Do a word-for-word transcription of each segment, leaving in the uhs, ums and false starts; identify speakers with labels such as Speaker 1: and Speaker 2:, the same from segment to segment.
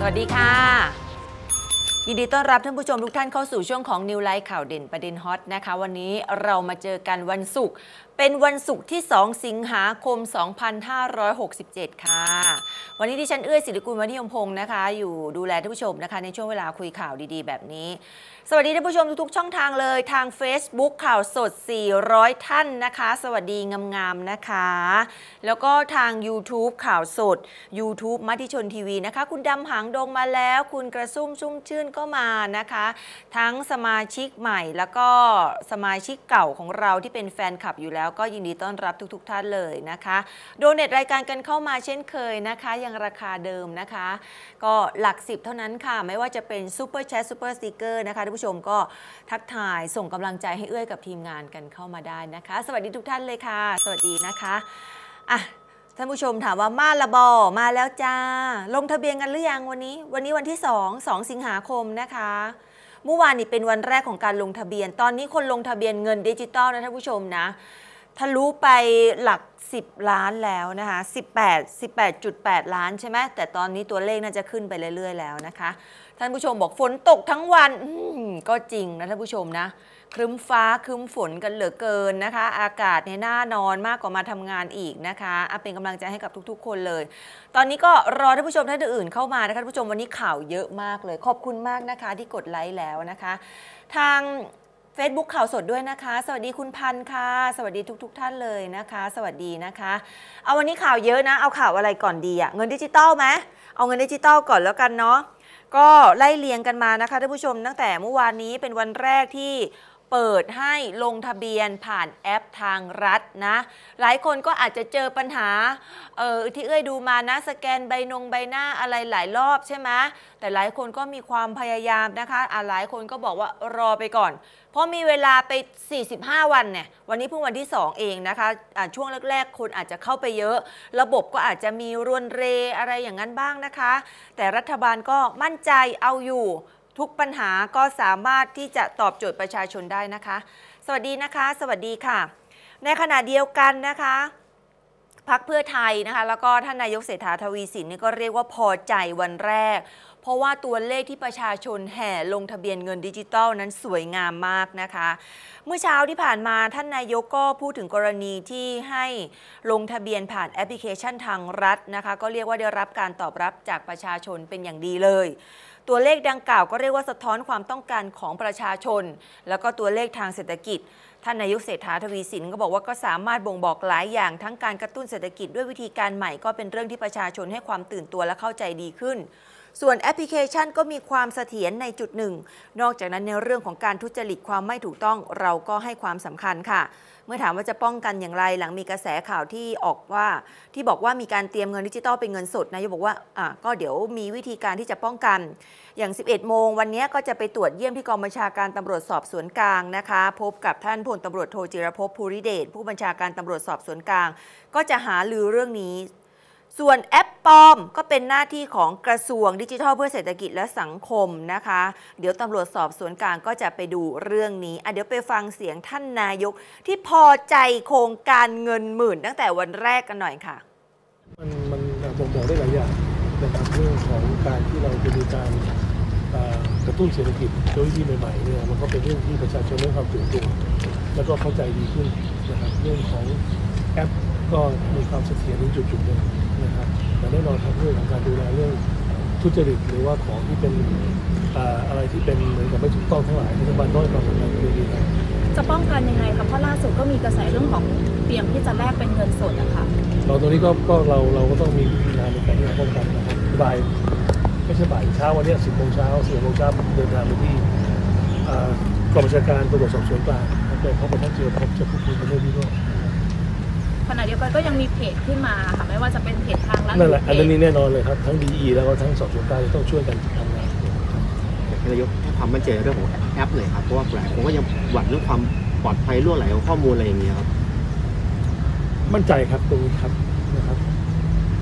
Speaker 1: วัสดีค่ะยินดีต้อนรับท่านผู้ชมทุกท่านเข้าสู่ช่วงของ New Light ข่าวเด่นประเด็นฮอตนะคะวันนี้เรามาเจอกันวันศุกร์เป็นวันศุกร์ที่สองสิงหาคมสองพันห้าร้อยหกสิบเจ็ดค่ะวันนี้ดิฉันเอื้อยศิริกุลวณิยมพงศ์นะคะอยู่ดูแลท่านผู้ชมนะคะในช่วงเวลาคุยข่าวดีๆแบบนี้สวัสดีท่านผู้ชมทุกๆช่องทางเลยทาง Facebook ข่าวสดสี่ร้อยท่านนะคะสวัสดีงามๆนะคะแล้วก็ทาง YouTube ข่าวสด YouTube มติชนทีวีนะคะคุณดำหางดงมาแล้วคุณกระซุ่มชุ่มชื่นก็มานะคะทั้งสมาชิกใหม่แล้วก็สมาชิกเก่าของเราที่เป็นแฟนคลับอยู่แล้วก็ยินดีต้อนรับทุกๆท่านเลยนะคะโดเนทรายการกันเข้ามาเช่นเคยนะคะยังราคาเดิมนะคะก็หลักสิบเท่านั้นค่ะไม่ว่าจะเป็นซูเปอร์แชทซูเปอร์สติกเกอร์นะคะท่านผู้ชมก็ทักทายส่งกำลังใจให้เอื้อยกับทีมงานกันเข้ามาได้นะคะสวัสดีทุกท่านเลยค่ะสวัสดีนะคะอ่ะท่านผู้ชมถามว่ามาละบอมาแล้วจ้าลงทะเบียนกันหรือยังวันนี้วันนี้วันที่สองสองสิงหาคมนะคะเมื่อวานนี้เป็นวันแรกของการลงทะเบียนตอนนี้คนลงทะเบียนเงินดิจิตอลนะท่านผู้ชมนะทะลุไปหลักสิบล้านแล้วนะคะสิบแปด สิบแปดจุดแปด ล้านใช่ไหมแต่ตอนนี้ตัวเลขน่าจะขึ้นไปเรื่อยๆแล้วนะคะท่านผู้ชมบอกฝนตกทั้งวันก็จริงนะท่านผู้ชมนะครึ้มฟ้าครึ้มฝนกันเหลือเกินนะคะอากาศเนี่ยน่านอนมากกว่ามาทำงานอีกนะคะเป็นกำลังใจให้กับทุกๆคนเลยตอนนี้ก็รอท่านผู้ชมท่านอื่นเข้ามานะคะท่านผู้ชมวันนี้ข่าวเยอะมากเลยขอบคุณมากนะคะที่กดไลค์แล้วนะคะทางFacebook ข่าวสดด้วยนะคะสวัสดีคุณพันธ์ค่ะสวัสดีทุกๆ ท่านเลยนะคะสวัสดีนะคะเอาวันนี้ข่าวเยอะนะเอาข่าวอะไรก่อนดีอะเงินดิจิตอลไหมเอาเงินดิจิตอลก่อนแล้วกันเนาะก็ไล่เรียงกันมานะคะท่านผู้ชมตั้งแต่เมื่อวานนี้เป็นวันแรกที่เปิดให้ลงทะเบียนผ่านแอปทางรัฐนะหลายคนก็อาจจะเจอปัญหาเออที่เอ้ยดูมานะสแกนใบนงใบหน้าอะไรหลายรอบใช่ไหมแต่หลายคนก็มีความพยายามนะคะอ่ะหลายคนก็บอกว่ารอไปก่อนเพราะมีเวลาไปสี่สิบห้าวันเนี่ยวันนี้เพิ่งวันที่สองเองนะคะะช่วงแรกๆคนอาจจะเข้าไปเยอะระบบก็อาจจะมีรวนเรอะไรอย่างนั้นบ้างนะคะแต่รัฐบาลก็มั่นใจเอาอยู่ทุกปัญหาก็สามารถที่จะตอบโจทย์ประชาชนได้นะคะสวัสดีนะคะสวัสดีค่ะในขณะเดียวกันนะคะพรรคเพื่อไทยนะคะแล้วก็ท่านนายกเศรษฐาทวีสินนี่ก็เรียกว่าพอใจวันแรกเพราะว่าตัวเลขที่ประชาชนแห่ลงทะเบียนเงินดิจิตอลนั้นสวยงามมากนะคะเมื่อเช้าที่ผ่านมาท่านนายกก็พูดถึงกรณีที่ให้ลงทะเบียนผ่านแอปพลิเคชันทางรัฐนะคะก็เรียกว่าได้รับการตอบรับจากประชาชนเป็นอย่างดีเลยตัวเลขดังกล่าวก็เรียกว่าสะท้อนความต้องการของประชาชนแล้วก็ตัวเลขทางเศรษฐกิจท่านนายกเศรษฐาทวีสินก็บอกว่าก็สามารถบ่งบอกหลายอย่างทั้งการกระตุ้นเศรษฐกิจด้วยวิธีการใหม่ก็เป็นเรื่องที่ประชาชนให้ความตื่นตัวและเข้าใจดีขึ้นส่วนแอปพลิเคชันก็มีความเสถียรในจุดหนึ่งนอกจากนั้นในเรื่องของการทุจริตความไม่ถูกต้องเราก็ให้ความสำคัญค่ะเมื่อถามว่าจะป้องกันอย่างไรหลังมีกระแสข่าวที่ออกว่าที่บอกว่ามีการเตรียมเงินดิจิตอลเป็นเงินสดนายกบอกว่าอ่ะก็เดี๋ยวมีวิธีการที่จะป้องกันอย่างสิบเอ็ดโมงวันนี้ก็จะไปตรวจเยี่ยมที่กองบัญชาการตำรวจสอบสวนกลางนะคะพบกับท่านพลตำรวจโทจิรภพภูริเดชผู้บัญชาการตำรวจสอบสวนกลางก็จะหาลือเรื่องนี้ส่วนแอปปลอมก็เป็นหน้าที่ของกระทรวงดิจิทัลเพื่อเศรษฐกิจและสังคมนะคะเดี๋ยวตำรวจสอบสวนกลางก็จะไปดูเรื่องนี้อ่ะเดี๋ยวไปฟังเสียงท่านนายกที่พอใจโครงการเงินหมื่นตั้งแต่วันแรกกันหน่อยค่ะ
Speaker 2: มันมันบ่งบอกได้หลายอย่างนะครับเรื่องของการที่เราจะมีการกระตุ้นเศรษฐกิจโดยวิธีใหม่ๆเนี่ยมันก็เป็นเรื่องที่ประชาชนได้ความตื่นตัวแล้วก็เข้าใจดีขึ้นนะครับเรื่องของแอปก็มีความเสถียรในจุดๆหนึ่งนะครับแต่แน่นอนครับเรื่องของการดูแลเรื่องทุจริตหรือว่าของที่เป็นอะไรที่เป็นเหมือนกับไม่ถูกต้องทั้งหลายรัฐบาลน้อยความสำคัญคือดีครับ
Speaker 3: จะป้องกันยังไงครับเพราะล่าสุดก็มีกระแสเรื่องของเตรียมที่จะแลกเป็นเงินสดนะคะ
Speaker 2: เราตรงนี้ก็ก็เราเราก็ต้องมีวิธีการในการที่จะป้องกันนะครับบ่ายไม่ใช่บ่ายเช้าวันนี้สิบโมงเช้าสี่โมงเช้าเดินทางไปที่กองบัญชาการตำรวจสอบสวนกลางแล้วเขาไปท่านเจอพบจะพูดคุยกันเรื่องนี้ด้วย
Speaker 3: ขณะเดียวกันก็ยังมีเพจขึ้นมาค่ะไม่ว่าจะเป็นเพจทางรัฐ
Speaker 2: นั่นแหละอันนี้แน่นอนเลยครับทั้ง ดี อี แล้วก็ทั้งสอบสวนกลางต้องช่วยกันทำงาน
Speaker 4: นายกให้ความมั่นใจเรื่องของแอปเลยครับเพราะว่าหลายคนก็ยังหวั่นเรื่องความปลอดภัยรั่วไหลของข้อมูลอะไรอย่างเงี้ยครับ
Speaker 2: มั่นใจครับตรงนี้ครับนะครับ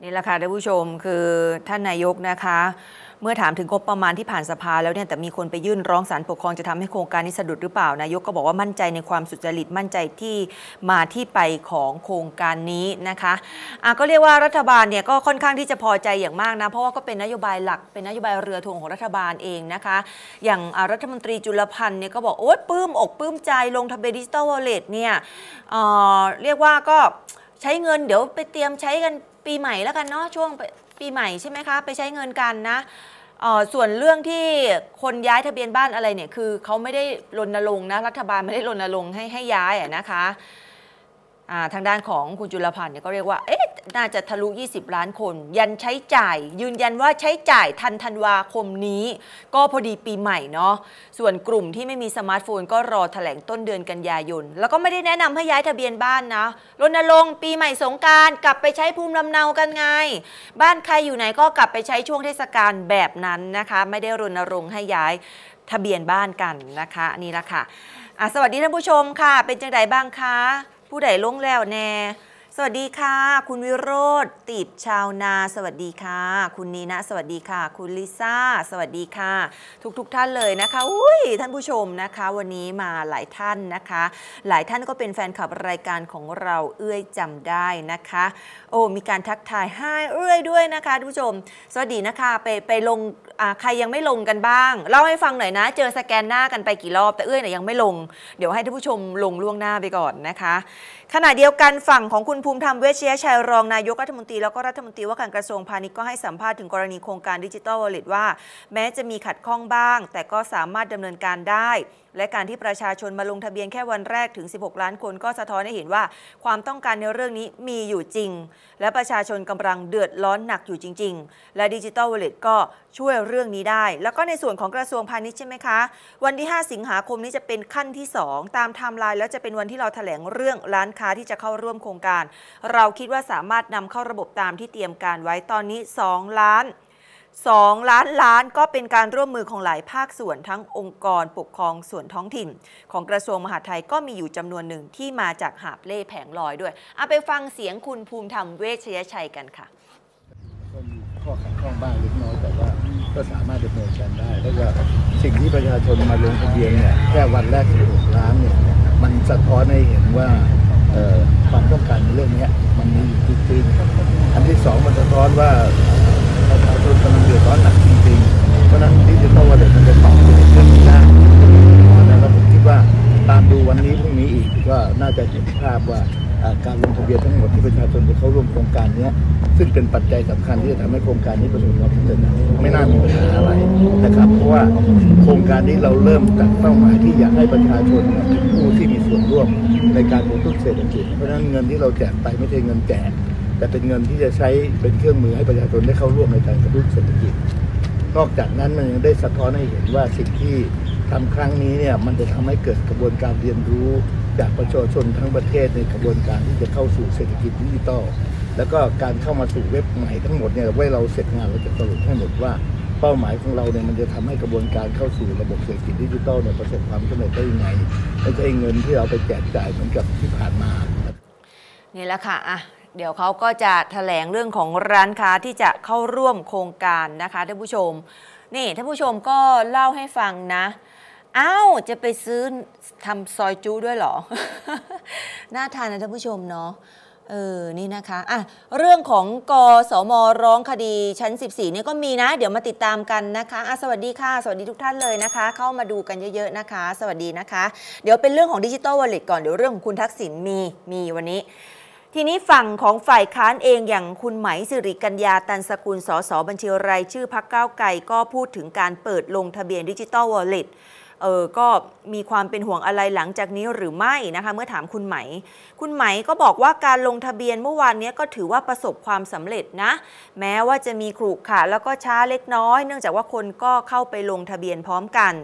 Speaker 1: นี่แหละค่ะท่านผู้ชมคือท่านนายกนะคะเมื่อถามถึงงบประมาณที่ผ่านสภาแล้วเนี่ยแต่มีคนไปยื่นร้องศาลปกครองจะทำให้โครงการนี้สะดุดหรือเปล่านายกก็บอกว่ามั่นใจในความสุจริตมั่นใจที่มาที่ไปของโครงการนี้นะคะอ่ะก็เรียกว่ารัฐบาลเนี่ยก็ค่อนข้างที่จะพอใจอย่างมากนะเพราะว่าก็เป็นนโยบายหลักเป็นนโยบายเรือธงของรัฐบาลเองนะคะอย่างรัฐมนตรีจุลพันธ์เนี่ยก็บอกโอ๊ยปลื้มอกปลื้มใจลงทะเบียนดิจิทัลวอลเล็ตเนี่ยเอ่อเรียกว่าก็ใช้เงินเดี๋ยวไปเตรียมใช้กันปีใหม่แล้วกันเนาะช่วงปีใหม่ใช่ไหมคะไปใช้เงินกันนะส่วนเรื่องที่คนย้ายทะเบียนบ้านอะไรเนี่ยคือเขาไม่ได้รณรงค์นะรัฐบาลไม่ได้รณรงค์ให้ให้ย้ายนะคะทางด้านของคุณจุลพันธ์เนี่ยก็เรียกว่าเอ๊ะน่าจะทะลุยี่สิบล้านคนยันใช้จ่ายยืนยันว่าใช้จ่ายทันธันวาคมนี้ก็พอดีปีใหม่เนาะส่วนกลุ่มที่ไม่มีสมาร์ทโฟนก็รอแถลงต้นเดือนกันยายนแล้วก็ไม่ได้แนะนำให้ย้ายทะเบียนบ้านนะรณรงค์ปีใหม่สงกรานต์กลับไปใช้ภูมิลำเนากันไงบ้านใครอยู่ไหนก็กลับไปใช้ช่วงเทศกาลแบบนั้นนะคะไม่ได้รณรงค์ให้ย้ายทะเบียนบ้านกันนะคะนี่ละค่ะอ่ะสวัสดีท่านผู้ชมค่ะเป็นจังไดบ้างคะผู้ใดลงแล้วแน่สวัสดีค่ะคุณวิโรจน์ติบชาวนาสวัสดีค่ะคุณนีนะสวัสดีค่ะคุณลิซ่าสวัสดีค่ะทุกๆ ท, ท่านเลยนะคะอุ้ยท่านผู้ชมนะคะวันนี้มาหลายท่านนะคะหลายท่านก็เป็นแฟนคลับรายการของเราเอื้อยจำได้นะคะโอ้มีการทักทายให้เอื้อยด้วยนะคะท่านผู้ชมสวัสดีนะคะไปไปลงใครยังไม่ลงกันบ้างเล่าให้ฟังหน่อยนะเจอสแกนหน้ากันไปกี่รอบแต่เอื้อยเนี่ยยังไม่ลงเดี๋ยวให้ท่านผู้ชมลงล่วงหน้าไปก่อนนะคะขณะเดียวกันฝั่งของคุณภูมิธรรมเวชยชัยรองนายกรัฐมนตรีแล้วก็รัฐมนตรีว่าการกระทรวงพาณิชย์ก็ให้สัมภาษณ์ถึงกรณีโครงการดิจิทัลวอลเล็ตว่าแม้จะมีขัดข้องบ้างแต่ก็สามารถดำเนินการได้และการที่ประชาชนมาลงทะเบียนแค่วันแรกถึงสิบหกล้านคนก็สะท้อนให้เห็นว่าความต้องการในเรื่องนี้มีอยู่จริงและประชาชนกำลังเดือดร้อนหนักอยู่จริงๆและดิจิทัลวอลเล็ตก็ช่วยเรื่องนี้ได้แล้วก็ในส่วนของกระทรวงพาณิชย์ใช่ไหมคะวันที่ห้าสิงหาคมนี้จะเป็นขั้นที่สองตามไทม์ไลน์แล้วจะเป็นวันที่เราแถลงเรื่องร้านค้าที่จะเข้าร่วมโครงการเราคิดว่าสามารถนำเข้าระบบตามที่เตรียมการไว้ตอนนี้สองล้านสองล้านล้านก็เป็นการร่วมมือของหลายภาคส่วนทั้งองค์กรปกครองส่วนท้องถิ่นของกระทรวงมหาดไทยก็มีอยู่จำนวนหนึ่งที่มาจากหาบเล่แผงลอยด้วยเอาไปฟังเสียงคุณภูมิธรรมเวชยชัยกันค่ะ
Speaker 5: ก็มีข้อขัดข้องบ้างเล็กน้อยแต่ว่าก็สามารถดำเนินการได้แล้วก็สิ่งที่ประชาชนมาลงทะเบียนเนี่ยแค่วันแรกสิบหกล้านเนี่ยมันสะท้อนให้เห็นว่าความต้องการในเรื่องนี้มันมีอยู่จริงๆอันที่สองมันสะท้อนว่าประชาชนกำลังเดือดร้อนหนักจริงๆเพราะนั้นดิจิทัลวอลเล็ตมันจะตอบโจทย์เรื่องนี้ได้แล้วผมคิดว่าตามดูวันนี้พรุ่งนี้อีกก็น่าจะเห็นภาพว่าการลงทะเบียนทั้งหมดที่ประชาชนจะเข้าร่วมโครงการนี้ซึ่งเป็นปัจจัยสำคัญที่จะทำให้โครงการนี้ประสบความสำเร็จไม่น่ามีปัญหาอะไรนะครับเพราะว่าโครงการนี้เราเริ่มจากเป้าหมายที่อยากให้ประชาชนเป็นผู้ที่มีส่วนร่วมในการกระตุ้นเศรษฐกิจเพราะฉะนั้นเงินที่เราแจกไปไม่ใช่เงินแจกแต่เป็นเงินที่จะใช้เป็นเครื่องมือให้ประชาชนได้เข้าร่วมในการกระตุ้นเศรษฐกิจนอกจากนั้นมันยังได้สะท้อนให้เห็นว่าสิ่งที่ทำครั้งนี้เนี่ยมันจะทำให้เกิดกระบวนการเรียนรู้จากประชาชนทั้งประเทศในกระบวนการที่จะเข้าสู่เศรษฐกิจดิจิทัลแล้วก็การเข้ามาสู่เว็บใหม่ทั้งหมดเนี่ยไว้เราเสร็จงานเราจะสรุปให้หมดว่าเป้าหมายของเราเนี่ยมันจะทำให้กระบวนการเข้าสู่ระบบเศรษฐกิจดิจิทัลเนี่ยประสบความสำเร็จได้ยังไงไม่ใช่เงินที่เราไปแจกจ่ายเหมือนกับที่ผ่านมา
Speaker 1: นี่แหละค่ะอ่ะเดี๋ยวเขาก็จะแถลงเรื่องของร้านค้าที่จะเข้าร่วมโครงการนะคะท่านผู้ชมนี่ท่านผู้ชมก็เล่าให้ฟังนะอ้าวจะไปซื้อทำซอยจู้ด้วยเหรอ น่าทานนะท่านผู้ชมเนาะเออนี่นะคะอ่ะเรื่องของกสม.ร้องคดีชั้นสิบสี่นี่ก็มีนะเดี๋ยวมาติดตามกันนะคะอ่ะสวัสดีค่ะสวัสดีทุกท่านเลยนะคะเข้ามาดูกันเยอะๆนะคะสวัสดีนะคะเดี๋ยวเป็นเรื่องของดิจิทัลวอลเล็ตก่อนเดี๋ยวเรื่องของคุณทักษิณมีมีวันนี้ทีนี้ฝั่งของฝ่ายค้านเองอย่างคุณไหมสิริกัญญาตันสกุลสสบัญชีรายชื่อพรรคก้าวไกลก็พูดถึงการเปิดลงทะเบียนดิจิทัลวอลเล็ตเออก็มีความเป็นห่วงอะไรหลังจากนี้หรือไม่นะคะเมื่อถามคุณไหมคุณไหมก็บอกว่าการลงทะเบียนเมื่อวานนี้ก็ถือว่าประสบความสำเร็จนะแม้ว่าจะมีขรุขระแล้วก็ช้าเล็กน้อยเนื่องจากว่าคนก็เข้าไปลงทะเบียนพร้อมกันแต่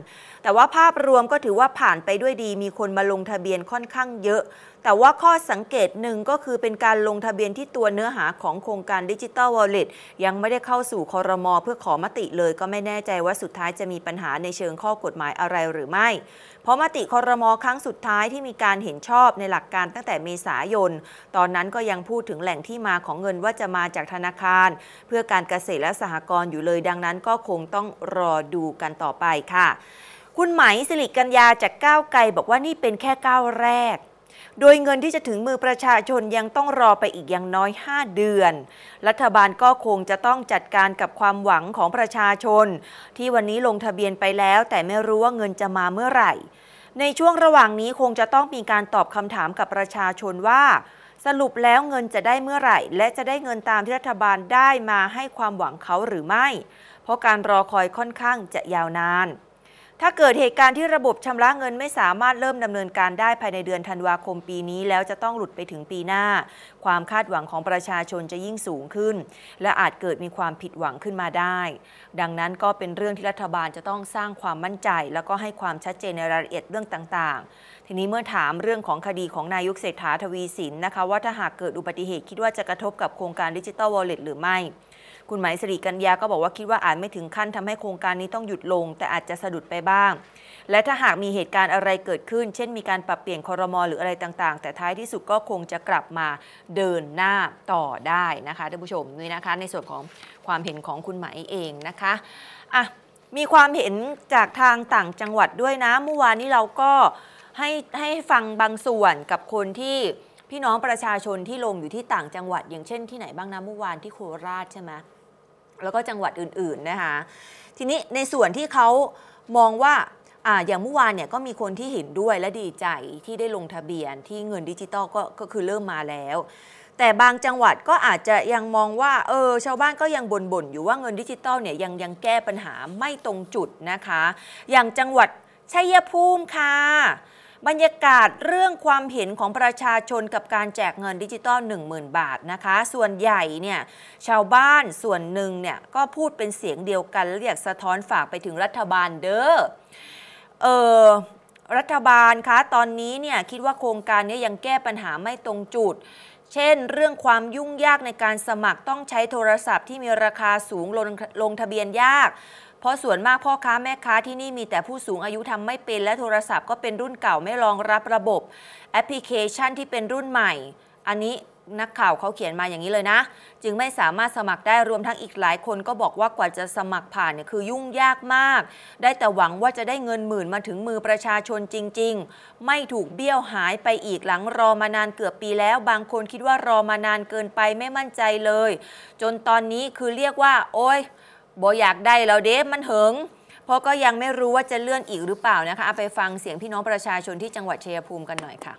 Speaker 1: แต่ว่าภาพรวมก็ถือว่าผ่านไปด้วยดีมีคนมาลงทะเบียนค่อนข้างเยอะแต่ว่าข้อสังเกตหนึ่งก็คือเป็นการลงทะเบียนที่ตัวเนื้อหาของโครงการ Digital Wallet ยังไม่ได้เข้าสู่ครม.เพื่อขอมติเลยก็ไม่แน่ใจว่าสุดท้ายจะมีปัญหาในเชิงข้อกฎหมายอะไรหรือไม่เพราะมติครม.ครั้งสุดท้ายที่มีการเห็นชอบในหลักการตั้งแต่เมษายนตอนนั้นก็ยังพูดถึงแหล่งที่มาของเงินว่าจะมาจากธนาคารเพื่อการเกษตรและสหกรณ์อยู่เลยดังนั้นก็คงต้องรอดูกันต่อไปค่ะคุณไหมสิริกัญญาจากก้าวไกลบอกว่านี่เป็นแค่ก้าวแรกโดยเงินที่จะถึงมือประชาชนยังต้องรอไปอีกอย่างน้อยห้าเดือนรัฐบาลก็คงจะต้องจัดการกับความหวังของประชาชนที่วันนี้ลงทะเบียนไปแล้วแต่ไม่รู้ว่าเงินจะมาเมื่อไหร่ในช่วงระหว่างนี้คงจะต้องมีการตอบคำถามกับประชาชนว่าสรุปแล้วเงินจะได้เมื่อไหร่และจะได้เงินตามที่รัฐบาลได้มาให้ความหวังเขาหรือไม่เพราะการรอคอยค่อนข้างจะยาวนานถ้าเกิดเหตุการณ์ที่ระบบชำระเงินไม่สามารถเริ่มดำเนินการได้ภายในเดือนธันวาคมปีนี้แล้วจะต้องหลุดไปถึงปีหน้าความคาดหวังของประชาชนจะยิ่งสูงขึ้นและอาจเกิดมีความผิดหวังขึ้นมาได้ดังนั้นก็เป็นเรื่องที่รัฐบาลจะต้องสร้างความมั่นใจแล้วก็ให้ความชัดเจนในรายละเอียดเรื่องต่างๆทีนี้เมื่อถามเรื่องของคดีของนายกเศรษฐาทวีสินนะคะว่าถ้าหากเกิดอุบัติเหตุคิดว่าจะกระทบกับโครงการ Digital Wallet หรือไม่คุณไหมสิริกัญญาก็บอกว่าคิดว่าอาจไม่ถึงขั้นทำให้โครงการนี้ต้องหยุดลงแต่อาจจะสะดุดไปบ้างและถ้าหากมีเหตุการณ์อะไรเกิดขึ้นเช่นมีการปรับเปลี่ยนครม.หรืออะไรต่างๆแต่ท้ายที่สุดก็คงจะกลับมาเดินหน้าต่อได้นะคะท่านผู้ชมนี่นะคะในส่วนของความเห็นของคุณไหมเองนะคะอ่ะมีความเห็นจากทางต่างจังหวัดด้วยนะเมื่อวานนี้เราก็ให้ให้ฟังบางส่วนกับคนที่พี่น้องประชาชนที่ลงอยู่ที่ต่างจังหวัดอย่างเช่นที่ไหนบ้างนะเมื่อวานที่โคราชใช่ไหมแล้วก็จังหวัดอื่นๆนะคะทีนี้ในส่วนที่เขามองว่าอ่าอย่างเมื่อวานเนี่ยก็มีคนที่เห็นด้วยและดีใจที่ได้ลงทะเบียนที่เงินดิจิตอลก็ก็คือเริ่มมาแล้วแต่บางจังหวัดก็อาจจะยังมองว่าเออชาวบ้านก็ยังบ่นๆอยู่ว่าเงินดิจิตอลเนี่ยยังยังแก้ปัญหาไม่ตรงจุดนะคะอย่างจังหวัดชัยภูมิค่ะบรรยากาศเรื่องความเห็นของประชาชนกับการแจกเงินดิจิตอล หนึ่งหมื่น บาทนะคะส่วนใหญ่เนี่ยชาวบ้านส่วนหนึ่งเนี่ยก็พูดเป็นเสียงเดียวกันเรียกสะท้อนฝากไปถึงรัฐบาลเด้อเออรัฐบาลคะตอนนี้เนี่ยคิดว่าโครงการนี้ยังแก้ปัญหาไม่ตรงจุดเช่นเรื่องความยุ่งยากในการสมัครต้องใช้โทรศัพท์ที่มีราคาสูงลงลงทะเบียนยากเพราะส่วนมากพ่อค้าแม่ค้าที่นี่มีแต่ผู้สูงอายุทำไม่เป็นและโทรศัพท์ก็เป็นรุ่นเก่าไม่รองรับระบบแอปพลิเคชันที่เป็นรุ่นใหม่อันนี้นักข่าวเขาเขียนมาอย่างนี้เลยนะจึงไม่สามารถสมัครได้รวมทั้งอีกหลายคนก็บอกว่ากว่าจะสมัครผ่านเนี่ยคือยุ่งยากมากได้แต่หวังว่าจะได้เงินหมื่นมาถึงมือประชาชนจริงๆไม่ถูกเบี้ยวหายไปอีกหลังรอมานานเกือบปีแล้วบางคนคิดว่ารอมานานเกินไปไม่มั่นใจเลยจนตอนนี้คือเรียกว่าโอ๊ยบ่อยากได้แล้วเด้มันเหิงเพราะก็ยังไม่รู้ว่าจะเลื่อนอีกหรือเปล่านะคะเอาไปฟังเสียงพี่น้องประชาชนที่จังหวัดชัยภูมิกันหน่อยค่ะ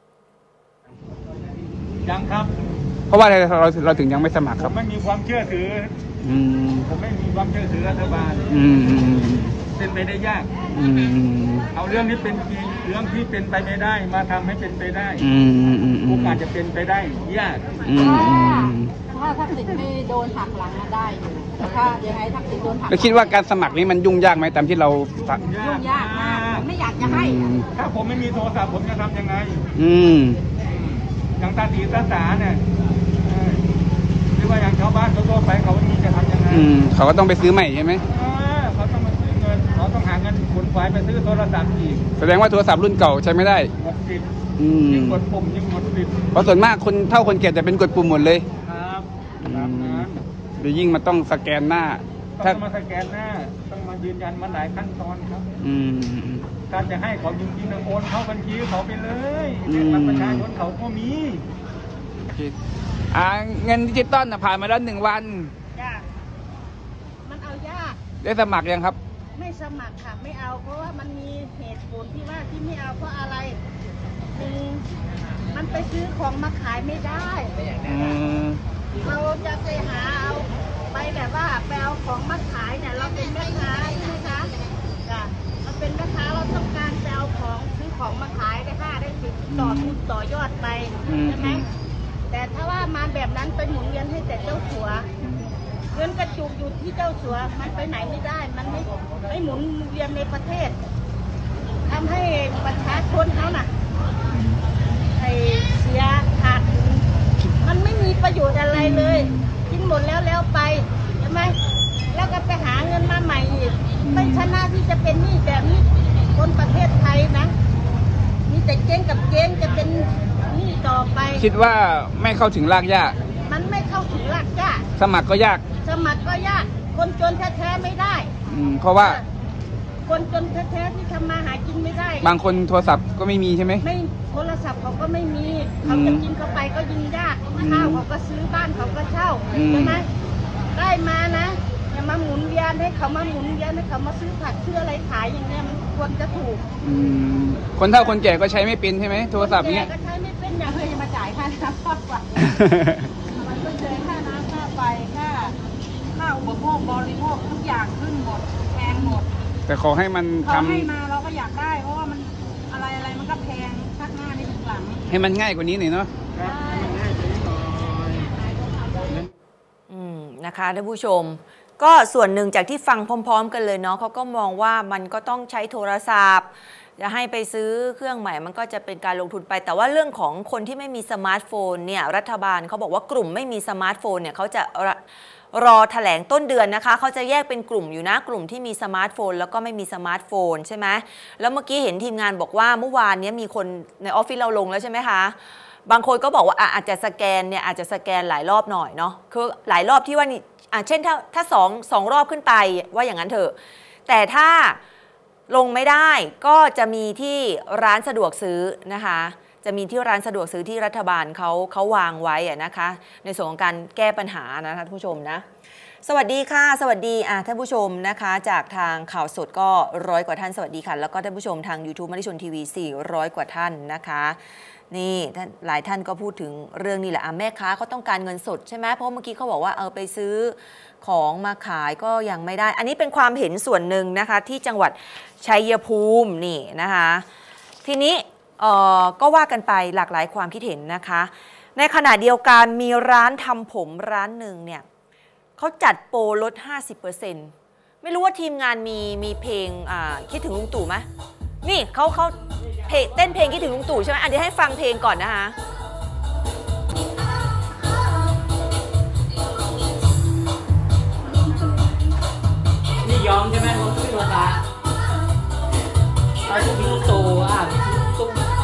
Speaker 6: ยังครับ
Speaker 7: เพราะว่าเราเราเราถึงยังไม่สมัครครับ
Speaker 6: ผมไม่มีความเชื่อถือ
Speaker 7: อืม
Speaker 6: ผมไม่มีความเชื่อถือรัฐบาล
Speaker 7: อืม
Speaker 6: เป็นไปได้ยาก
Speaker 7: อืม
Speaker 6: เอาเรื่องนี้เป็นเรื่องที่เป็นไปไม่ได้มาทำให้เป็นไปได้
Speaker 7: อืมอืม
Speaker 6: โอกาสจะเป็นไปได้ยาก
Speaker 3: ถ้าทักษิณไม่โดนหักหลังมาได้อยู่ถ้ายังไงทักษิณโดนหัก
Speaker 7: แล้วคิดว่าการสมัครนี้มันยุ่งยากไหมตามที่เรา
Speaker 3: ยุ่งยากมากไม่อยากจะให้
Speaker 6: ถ้าผมไม่มีโทรศัพท์ผมจะทำยังไง
Speaker 7: อืม
Speaker 6: อย่างตาตีตาสาเนี่ยหรือว่าอย่างชาวบ้านทั่วไปเขาไม่มีจะทำยังไง
Speaker 7: อืมเขาก็ต้องไปซื้อใหม่ใช่ไหม
Speaker 6: เขาต้องมาซื้อเงินเขาต้องหาเงินขนขวายไปซื้อโทรศัพท์อีก
Speaker 7: แสดงว่าโทรศัพท์รุ่นเก่าใช้ไม่ได้
Speaker 6: หมดสิทธิ์ยิ่งกดปุ่มยิ่งหมดสิทธิ์
Speaker 7: เพราะส่วนมากคนเท่าคนแก่จะเป็นกดปุ่มหมดเลย
Speaker 6: ครับ
Speaker 7: เดี๋ยวยิ่งมันต้องสแกนหน้า
Speaker 6: ต้องมาสแกนหน้าต้องมายืนยันมาหลายขั้นตอนครับ
Speaker 7: อืม
Speaker 6: ถ้าจะให้เขาจริงๆโอนเข้าบัญชีเขาไปเลยบัตรประชาชนเขาก็มี
Speaker 7: อ่าเงินดิจิตอลผ่านมาแล้วหนึ่งวัน
Speaker 3: ยากมันเอายาก
Speaker 7: ได้สมัครยังครับ
Speaker 3: ไม่สมัครค่ะไม่เอาเพราะว่ามันมีเหตุผลที่ว่าที่ไม่เอาเพราะอะไรหนึ่งมันไปซื้อของมาขายไม่ได้เราจะไปหาเอาไปแบบว่าไปเอาของมาขายเนี่ยเราเป็นแม่ค้าใช่ไหมคะจ้ะเราเป็นแม่ค้าเราต้องการไปเอาของซื้อของมาขายได้ห้าได้สิบต่อทุนต่อยอดไปใช่ไหมแต่ถ้าว่ามาแบบนั้นไปหมุนเวียนให้แต่เจ้าสัวเงินกระจุกอยู่ที่เจ้าสัวมันไปไหนไม่ได้มันไม่ไม่หมุนเวียนในประเทศำให้ประชาชนเขาน่ะไอเสียขาดมันไม่มีประโยชน์อะไรเลยกินหมดแล้วแล้วไปใช่ไหมแล้วก็ไปหาเงินมาใหม่อีกไม่ชนะที่จะเป็นหนี้แบบนี้คนประเทศไทยนะมีแต่เจ๊งกับเจ๊งจะเป็นหนี้ต่อไป
Speaker 7: คิดว่าไม่เข้าถึงรากหญ้า
Speaker 3: มันไม่เข้าถึงรากหญ้า
Speaker 7: สมัครก็ยาก
Speaker 3: สมัครก็ยากคนจนแท้ๆไม่ได้
Speaker 7: เพราะว่า
Speaker 3: คนจนแท้ๆที่ทำมาหากินไม่ได้
Speaker 7: บางคนโทรศัพท์ก็ไม่มีใช่ไหม
Speaker 3: ไม่โทรศัพท์เขาก็ไม่มีเขาจะกินเข้าไปก็ยิ่งยากข้าวเขาก็ซื้อบ้านเขาก็เช่าใช่ไหมได้มานะอย่ามาหมุนเวียนให้เขามาหมุนเวียนให้เขามาซื้อผักซื้ออะไรขายอย่างเงี้ยมันควรจะถูก
Speaker 7: คนเฒ่าคนแก่ก็ใช้ไม่เป็นใช่ไหมโทรศัพท์เนี้ย
Speaker 3: ก็ใช้ไม่เป็นอย่างเคยมาจ่ายค่าน้ำค่าไฟมันก็เจอค่าน้ำค่าไฟค่าข้าวอุปโภคบริโภคทุกอย่างขึ้นหมดแพงหมด
Speaker 7: แต่ขอให้มันทำ
Speaker 3: เขาให้มาเราก็อยากได้เพราะว่ามันอะไรอะไรมันก็แพงชักหน้าในถึงหลัง
Speaker 7: ให้มันง่ายกว่านี้หน่อยเนาะ
Speaker 1: อืมนะคะท่านผู้ชมก็ส่วนหนึ่งจากที่ฟังพร้อมๆกันเลยเนาะเขาก็มองว่ามันก็ต้องใช้โทรศัพท์จะให้ไปซื้อเครื่องใหม่มันก็จะเป็นการลงทุนไปแต่ว่าเรื่องของคนที่ไม่มีสมาร์ทโฟนเนี่ยรัฐบาลเขาบอกว่ากลุ่มไม่มีสมาร์ทโฟนเนี่ยเขาจะรอแถลงต้นเดือนนะคะเขาจะแยกเป็นกลุ่มอยู่นะกลุ่มที่มีสมาร์ทโฟนแล้วก็ไม่มีสมาร์ทโฟนใช่ไหมแล้วเมื่อกี้เห็นทีมงานบอกว่าเมื่อวานนี้มีคนในออฟฟิศเราลงแล้วใช่ไหมคะบางคนก็บอกว่าอาจจะสแกนเนี่ยอาจจะสแกนหลายรอบหน่อยเนาะคือหลายรอบที่ว่านี่เช่นถ้าถ้าสองสองรอบขึ้นไปว่าอย่างนั้นเถอะแต่ถ้าลงไม่ได้ก็จะมีที่ร้านสะดวกซื้อนะคะจะมีที่ร้านสะดวกซื้อที่รัฐบาลเขาเขาวางไว้นะคะในส่วนของการแก้ปัญหานะคะท่านผู้ชมนะสวัสดีค่ะสวัสดีอ่ะท่านผู้ชมนะคะจากทางข่าวสดก็ร้อยกว่าท่านสวัสดีค่ะแล้วก็ท่านผู้ชมทาง YouTube มติชนทีวีสี่ร้อยกว่าท่านนะคะนี่ท่านหลายท่านก็พูดถึงเรื่องนี้แหละแม่ค้าเขาต้องการเงินสดใช่ไหมเพราะเมื่อกี้เขาบอกว่าเออไปซื้อของมาขายก็ยังไม่ได้อันนี้เป็นความเห็นส่วนหนึ่งนะคะที่จังหวัดชัยภูมินี่นะคะทีนี้เอ่อก็ว่ากันไปหลากหลายความคิดเห็นนะคะในขณะเดียวกันมีร้านทำผมร้านหนึ่งเนี่ยเขาจัดโปรลด ห้าสิบเปอร์เซ็นต์ ไม่รู้ว่าทีมงานมีมีเพลงคิดถึงลุงตู่ไหมนี่เขาเขาเต้นเพลงคิดถึงลุงตู่ใช่ไหมอ่ะเดี๋ยวให้ฟังเพลงก่อนนะคะ
Speaker 8: นี่ยอมใช่ไหมผมไม่รู้ละไปคิดถึงลุงตู่อ่ะคิดถึงลุงตู่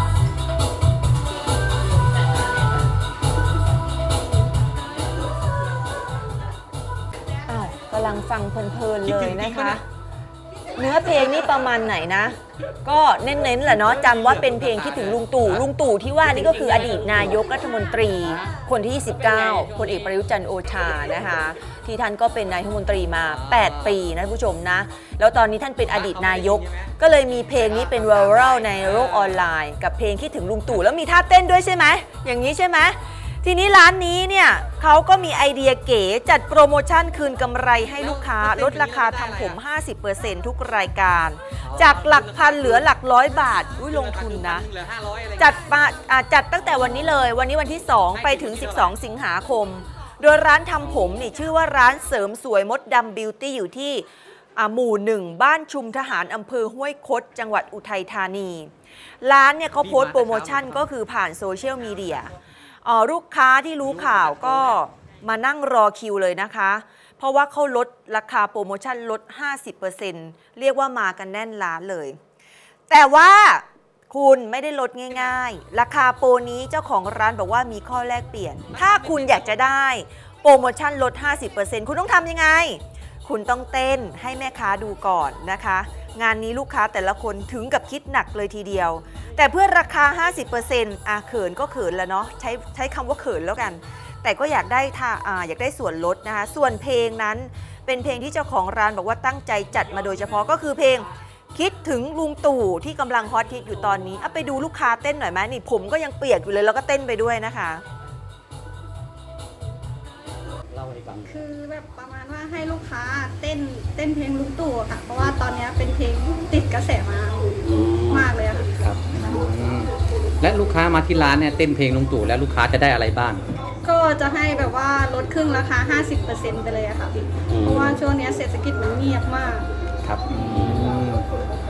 Speaker 1: กำลังฟังเพลินๆเลยนะคะเนื้อเพลงนี่ประมาณไหนนะก็เน้นๆแหละเนาะจำว่าเป็นเพลงคิดถึงลุงตู่ลุงตู่ที่ว่านี่ก็คืออดีตนายกรัฐมนตรีคนที่สิบเก้าพลเอกประยุทธ์จันทร์โอชานะคะที่ท่านก็เป็นนายกรัฐมนตรีมาแปดปีนะท่านผู้ชมนะแล้วตอนนี้ท่านเป็นอดีตนายกก็เลยมีเพลงนี้เป็นไวรัลในโลกออนไลน์กับเพลงคิดถึงลุงตู่แล้วมีท่าเต้นด้วยใช่ไหมอย่างนี้ใช่ไหมทีนี้ร้านนี้เนี่ยเขาก็มีไอเดียเก๋จัดโปรโมชั่นคืนกำไรให้ลูกค้าลดราคาทำผม ห้าสิบเปอร์เซ็นต์ ทุกรายการจากหลักพันเหลือหลักร้อยบาทอุ้ยลงทุนนะจัดมาจัดตั้งแต่วันนี้เลยวันนี้วันที่สองไปถึงสิบสองสิงหาคมโดยร้านทำผมนี่ชื่อว่าร้านเสริมสวยมดดำบิวตี้อยู่ที่หมู่หนึ่งบ้านชุมทหารอำเภอห้วยคดจังหวัดอุทัยธานีร้านเนี่ยเขาโพสต์โปรโมชั่นก็คือผ่านโซเชียลมีเดียลูกค้าที่รู้ข่าวก็มานั่งรอคิวเลยนะคะเพราะว่าเขาลดราคาโปรโมชั่นลด ห้าสิบเปอร์เซ็นต์ เรียกว่ามากันแน่นร้านเลยแต่ว่าคุณไม่ได้ลดง่ายๆราคาโปรนี้เจ้าของร้านบอกว่ามีข้อแลกเปลี่ยนถ้าคุณอยากจะได้โปรโมชั่นลด ห้าสิบเปอร์เซ็นต์ คุณต้องทำยังไงคุณต้องเต้นให้แม่ค้าดูก่อนนะคะงานนี้ลูกค้าแต่ละคนถึงกับคิดหนักเลยทีเดียวแต่เพื่อราคา ห้าสิบเปอร์เซ็นต์ อ่ะเขินก็เขินแล้วเนาะใช้ใช้คำว่าเขินแล้วกันแต่ก็อยากได้ท่าอ่าอยากได้ส่วนลดนะคะส่วนเพลงนั้นเป็นเพลงที่เจ้าของร้านบอกว่าตั้งใจจัดมาโดยเฉพาะก็คือเพลงคิดถึงลุงตู่ที่กำลังฮอตฮิตอยู่ตอนนี้เอาไปดูลูกค้าเต้นหน่อยไหมนี่ผมก็ยังเปียกอยู่เลยแล้วก็เต้นไปด้วยนะคะ
Speaker 3: คือแบบประมาณว่าให้ลูกค้าเต้นเต้นเพลงลุงตู่ค่ะเพราะว่าตอนนี้เป็นเพลงติดกระแสมามากเลยค่ะครับ
Speaker 8: และลูกค้ามาที่ร้านเนี่ยเต้นเพลงลุงตู่แล้วลูกค้าจะได้อะไรบ้าง
Speaker 3: ก็จะให้แบบว่าลดครึ่งราคา ห้าสิบเปอร์เซ็นต์ ไปเลยค่ะเพราะว่าช่วงนี้เศรษฐกิจมันเงียบมาก
Speaker 8: ครับ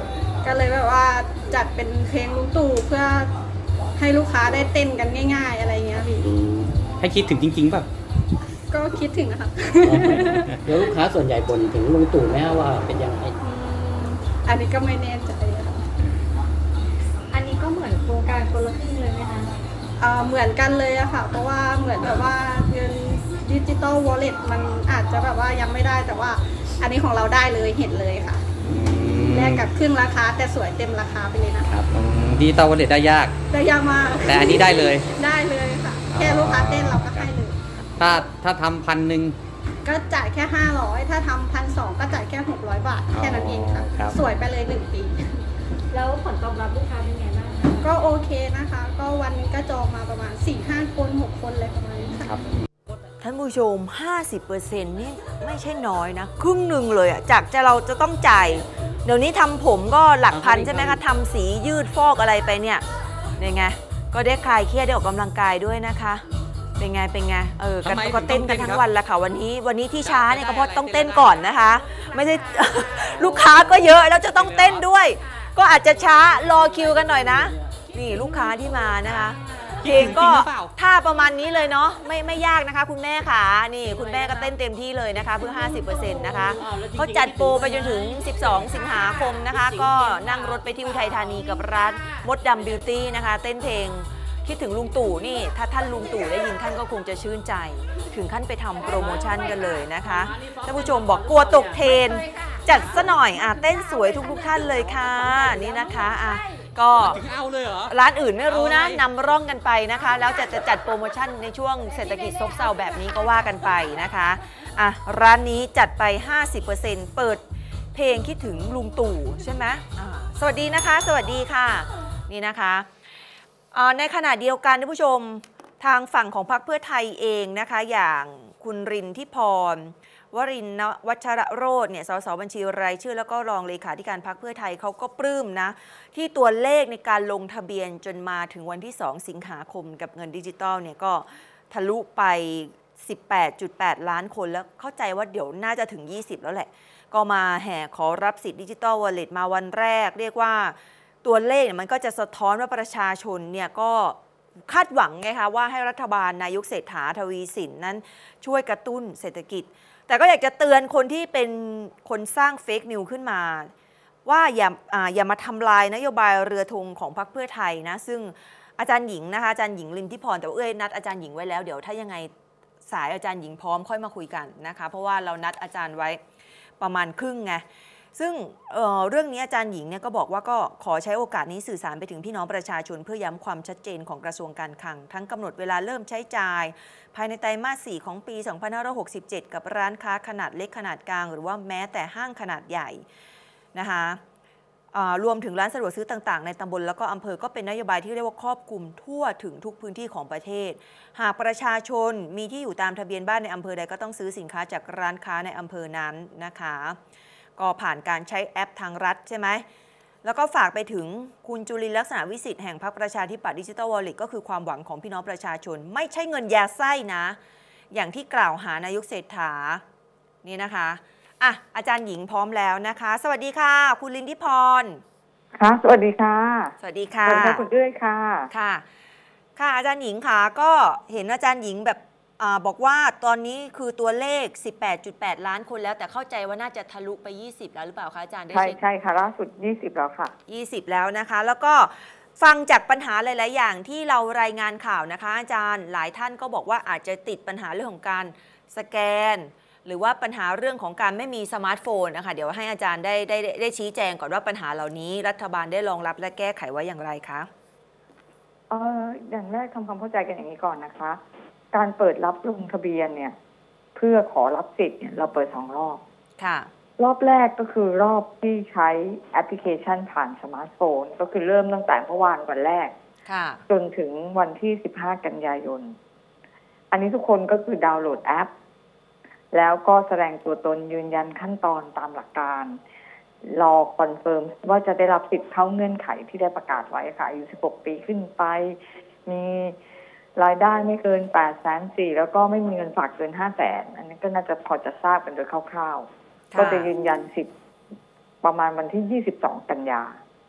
Speaker 9: ก็เลยแบบว่าจัดเป็นเพลงลุงตู่เพื่อให้ลูกค้าได้เต้นกันง่าย ๆ อะไรเงี้ยพี่
Speaker 8: ให้คิดถึงจริงๆป่ะ
Speaker 9: ก็คิดถึงนะคะ
Speaker 8: แล้วลูกค้าส่วนใหญ่บ่นถึงลุงตู่แม้ว่าเป็นยังไง
Speaker 9: อันนี้ก็ไม่แน่ใจค่ะ
Speaker 10: อันนี้ก็เหมือนโครงการคนละครึ่งเลยไหมคะ
Speaker 9: เหมือนกันเลยอะค่ะเพราะว่าเหมือนแบบว่าเงินดิจิตอลวอลเล็ตมันอาจจะแบบว่ายังไม่ได้แต่ว่าอันนี้ของเราได้เลยเห็นเลยค่ะแลกกับครึ่งราคาแต่สวยเต็มราคาไปเลยนะครับ
Speaker 8: ดิจิตอลวอลเล็ตได้ยาก
Speaker 9: ได้ยากมาก
Speaker 8: แต่อันนี้ได้เลย
Speaker 9: ได้เลยค่ะแค่ลูกค้าเต้นเราก็ให้เลย
Speaker 8: ถ้าถ้าทำพันหนึ่ง
Speaker 9: ก็จ่ายแค่ห้าร้อยถ้าทำพันสองก็จ่ายแค่หกร้อยบาทแค่นั้นเองค่ะสวยไปเลยหนึ่งปี
Speaker 10: แล้วผลตอบรับลูกค้าเป็นไงบ้าง
Speaker 9: ก็โอเคนะคะก็วันนี้ก็จองมาประมาณ สี่ห้า คนหกคนเลยประมาณนี้ค่ะ
Speaker 1: ท่านผู้ชม ห้าสิบเปอร์เซ็นต์ นี่ไม่ใช่น้อยนะครึ่งหนึ่งเลยอ่ะจากจะเราจะต้องจ่ายเดี๋ยวนี้ทำผมก็หลักพันใช่ไหมคะทำสียืดฟอกอะไรไปเนี่ยนี่ไงก็ได้คลายเครียดได้ออกกำลังกายด้วยนะคะเป็นไงเป็นไงเออกันก็เต้นกันทั้งวันละค่ะวันนี้วันนี้ที่ช้าเนี่ยก็เพราะต้องเต้นก่อนนะคะไม่ใช่ลูกค้าก็เยอะแล้วจะต้องเต้นด้วยก็อาจจะช้ารอคิวกันหน่อยนะนี่ลูกค้าที่มานะคะเพลงก็ท่าประมาณนี้เลยเนาะไม่ไม่ยากนะคะคุณแม่ค่ะนี่คุณแม่ก็เต้นเต็มที่เลยนะคะเพื่อ ห้าสิบเปอร์เซ็นต์ นะคะเขาจัดโปรไปจนถึงสิบสองสิงหาคมนะคะก็นั่งรถไปที่อุทัยธานีกับร้านมดดำบิวตี้นะคะเต้นเพลงคิดถึงลุงตู่นี่ถ้าท่านลุงตู่ได้ยินท่านก็คงจะชื่นใจถึงขั้นไปทำโปรโมชั่นกันเลยนะคะท่านผู้ชมบอกกลัวตกเทรนจัดซะหน่อยอ่ะเต้นสวยทุกๆท่านเลยค่ะนี่นะคะอ่ะก็ร้านอื่นไม่รู้นะนำร่องกันไปนะคะแล้วจะจะจัดโปรโมชั่นในช่วงเศรษฐกิจซบเซาแบบนี้ก็ว่ากันไปนะคะอ่ะร้านนี้จัดไป ห้าสิบเปอร์เซ็นต์ เปิดเพลงคิดถึงลุงตู่ใช่ไหมอ่าสวัสดีนะคะสวัสดีค่ะนี่นะคะในขณะเดียวกันท่านผู้ชมทางฝั่งของพรรคเพื่อไทยเองนะคะอย่างคุณรินทิพรวรินทร์วัชรโรจน์เนี่ยสสบัญชีรายชื่อแล้วก็รองเลขาธิการพรรคเพื่อไทยเขาก็ปลื้มนะที่ตัวเลขในการลงทะเบียนจนมาถึงวันที่สองสิงหาคมกับเงินดิจิตอลเนี่ยก็ทะลุไป สิบแปดจุดแปด ล้านคนแล้วเข้าใจว่าเดี๋ยวน่าจะถึงยี่สิบแล้วแหละก็มาแห่ขอรับสิทธิ์ดิจิตอลวอลเล็ตมาวันแรกเรียกว่าตัวเลขมันก็จะสะท้อนว่าประชาชนเนี่ยก็คาดหวังไงคะว่าให้รัฐบาลนายกเศรษฐาทวีสินนั้นช่วยกระตุ้นเศรษฐกิจแต่ก็อยากจะเตือนคนที่เป็นคนสร้างเฟกนิวขึ้นมาว่าอย่าอย่ามาทำลายนโยบายเรือธงของพรรคเพื่อไทยนะซึ่งอาจารย์หญิงนะคะอาจารย์หญิงลินทิพรแต่เอ้ยนัดอาจารย์หญิงไว้แล้วเดี๋ยวถ้ายังไงสายอาจารย์หญิงพร้อมค่อยมาคุยกันนะคะเพราะว่าเรานัดอาจารย์ไว้ประมาณครึ่งไงซึ่ง เ, เรื่องนี้อาจารย์หญิงเนี่ยก็บอกว่าก็ขอใช้โอกาสนี้สื่อสารไปถึงพี่น้องประชาชนเพื่อย้ำความชัดเจนของกระทรวงการคลังทั้งกำหนดเวลาเริ่มใช้จ่ายภายในไตรมาสสี่ของปีสองพันห้าร้อยหกสิบเจ็ดกับร้านค้าขนาดเล็กขนาดกลางหรือว่าแม้แต่ห้างขนาดใหญ่นะคะรวมถึงร้านสะดวกซื้อต่างๆในตำบลแล้วก็อำเภอก็เป็นนโยบายที่เรียกว่าครอบคลุมทั่วถึงทุกพื้นที่ของประเทศหากประชาชนมีที่อยู่ตามทะเบียนบ้านในอำเภอใดก็ต้องซื้อสินค้าจากร้านค้าในอำเภอนั้นนะคะก็ผ่านการใช้แอปทางรัฐใช่ไหมแล้วก็ฝากไปถึงคุณจุลินทร์ลักษณะวิสิทธิ์แห่งพรรคประชาธิปัตย์ดิจิทัลวอลเล็ตก็คือความหวังของพี่น้องประชาชนไม่ใช่เงินยาไส้นะอย่างที่กล่าวหานายกเศรษฐานี่นะคะอ่ะอาจารย์หญิงพร้อมแล้วนะคะสวัสดีค่ะคุณลินทิพร
Speaker 11: ค่ะสวัสดีค่ะ
Speaker 1: สวัสดีค่ะ
Speaker 11: สวัสดีคุณด้วยค่ะ
Speaker 1: ค่ะค่ะอาจารย์หญิงค่ะก็เห็นอาจารย์หญิงแบบบอกว่าตอนนี้คือตัวเลข สิบแปดจุดแปด ล้านคนแล้วแต่เข้าใจว่าน่าจะทะลุไปยี่สิบแล้วหรือเปล่าคะอาจารย์ได้
Speaker 11: ใช่ใช่ค่ะล่าสุดยี่สิบแล้วค่ะ
Speaker 1: ยี่สิบแล้วนะคะแล้วก็ฟังจากปัญหาหลายๆอย่างที่เรารายงานข่าวนะคะอาจารย์หลายท่านก็บอกว่าอาจจะติดปัญหาเรื่องของการสแกนหรือว่าปัญหาเรื่องของการไม่มีสมาร์ทโฟนนะคะเดี๋ยวให้อาจารย์ได้ได้ได้ชี้แจงก่อนว่าปัญหาเหล่านี้รัฐบาลได้รองรับและแก้ไขไว้อย่างไรคะ
Speaker 11: เอออย่างแรกทำความเข้าใจกันอย่างนี้ก่อนนะคะการเปิดรับลงทะเบียนเนี่ยเพื่อขอรับสิทธิ์เนี่ยเราเปิดสองรอบ
Speaker 1: ค่ะ
Speaker 11: รอบแรกก็คือรอบที่ใช้แอปพลิเคชันผ่านสมาร์ทโฟนก็คือเริ่มตั้งแต่เมื่อวานวันแรก
Speaker 1: ค่ะ
Speaker 11: จนถึงวันที่สิบห้ากันยายนอันนี้ทุกคนก็คือดาวน์โหลดแอปแล้วก็แสดงตัวตนยืนยันขั้นตอนตามหลักการรอคอนเฟิร์มว่าจะได้รับสิทธิ์เข้าเงื่อนไขที่ได้ประกาศไว้ค่ะอายุสิบหกปีขึ้นไปมีรายได้ไม่เกินแปดแสนสี่แล้วก็ไม่มีเงินฝากเกินห้าแสนอันนี้ก็น่าจะพอจะทราบกันโดยคร่าวๆก็จะยืนยันสิทธิ์ประมาณวันที่ยี่สิบสองกันยา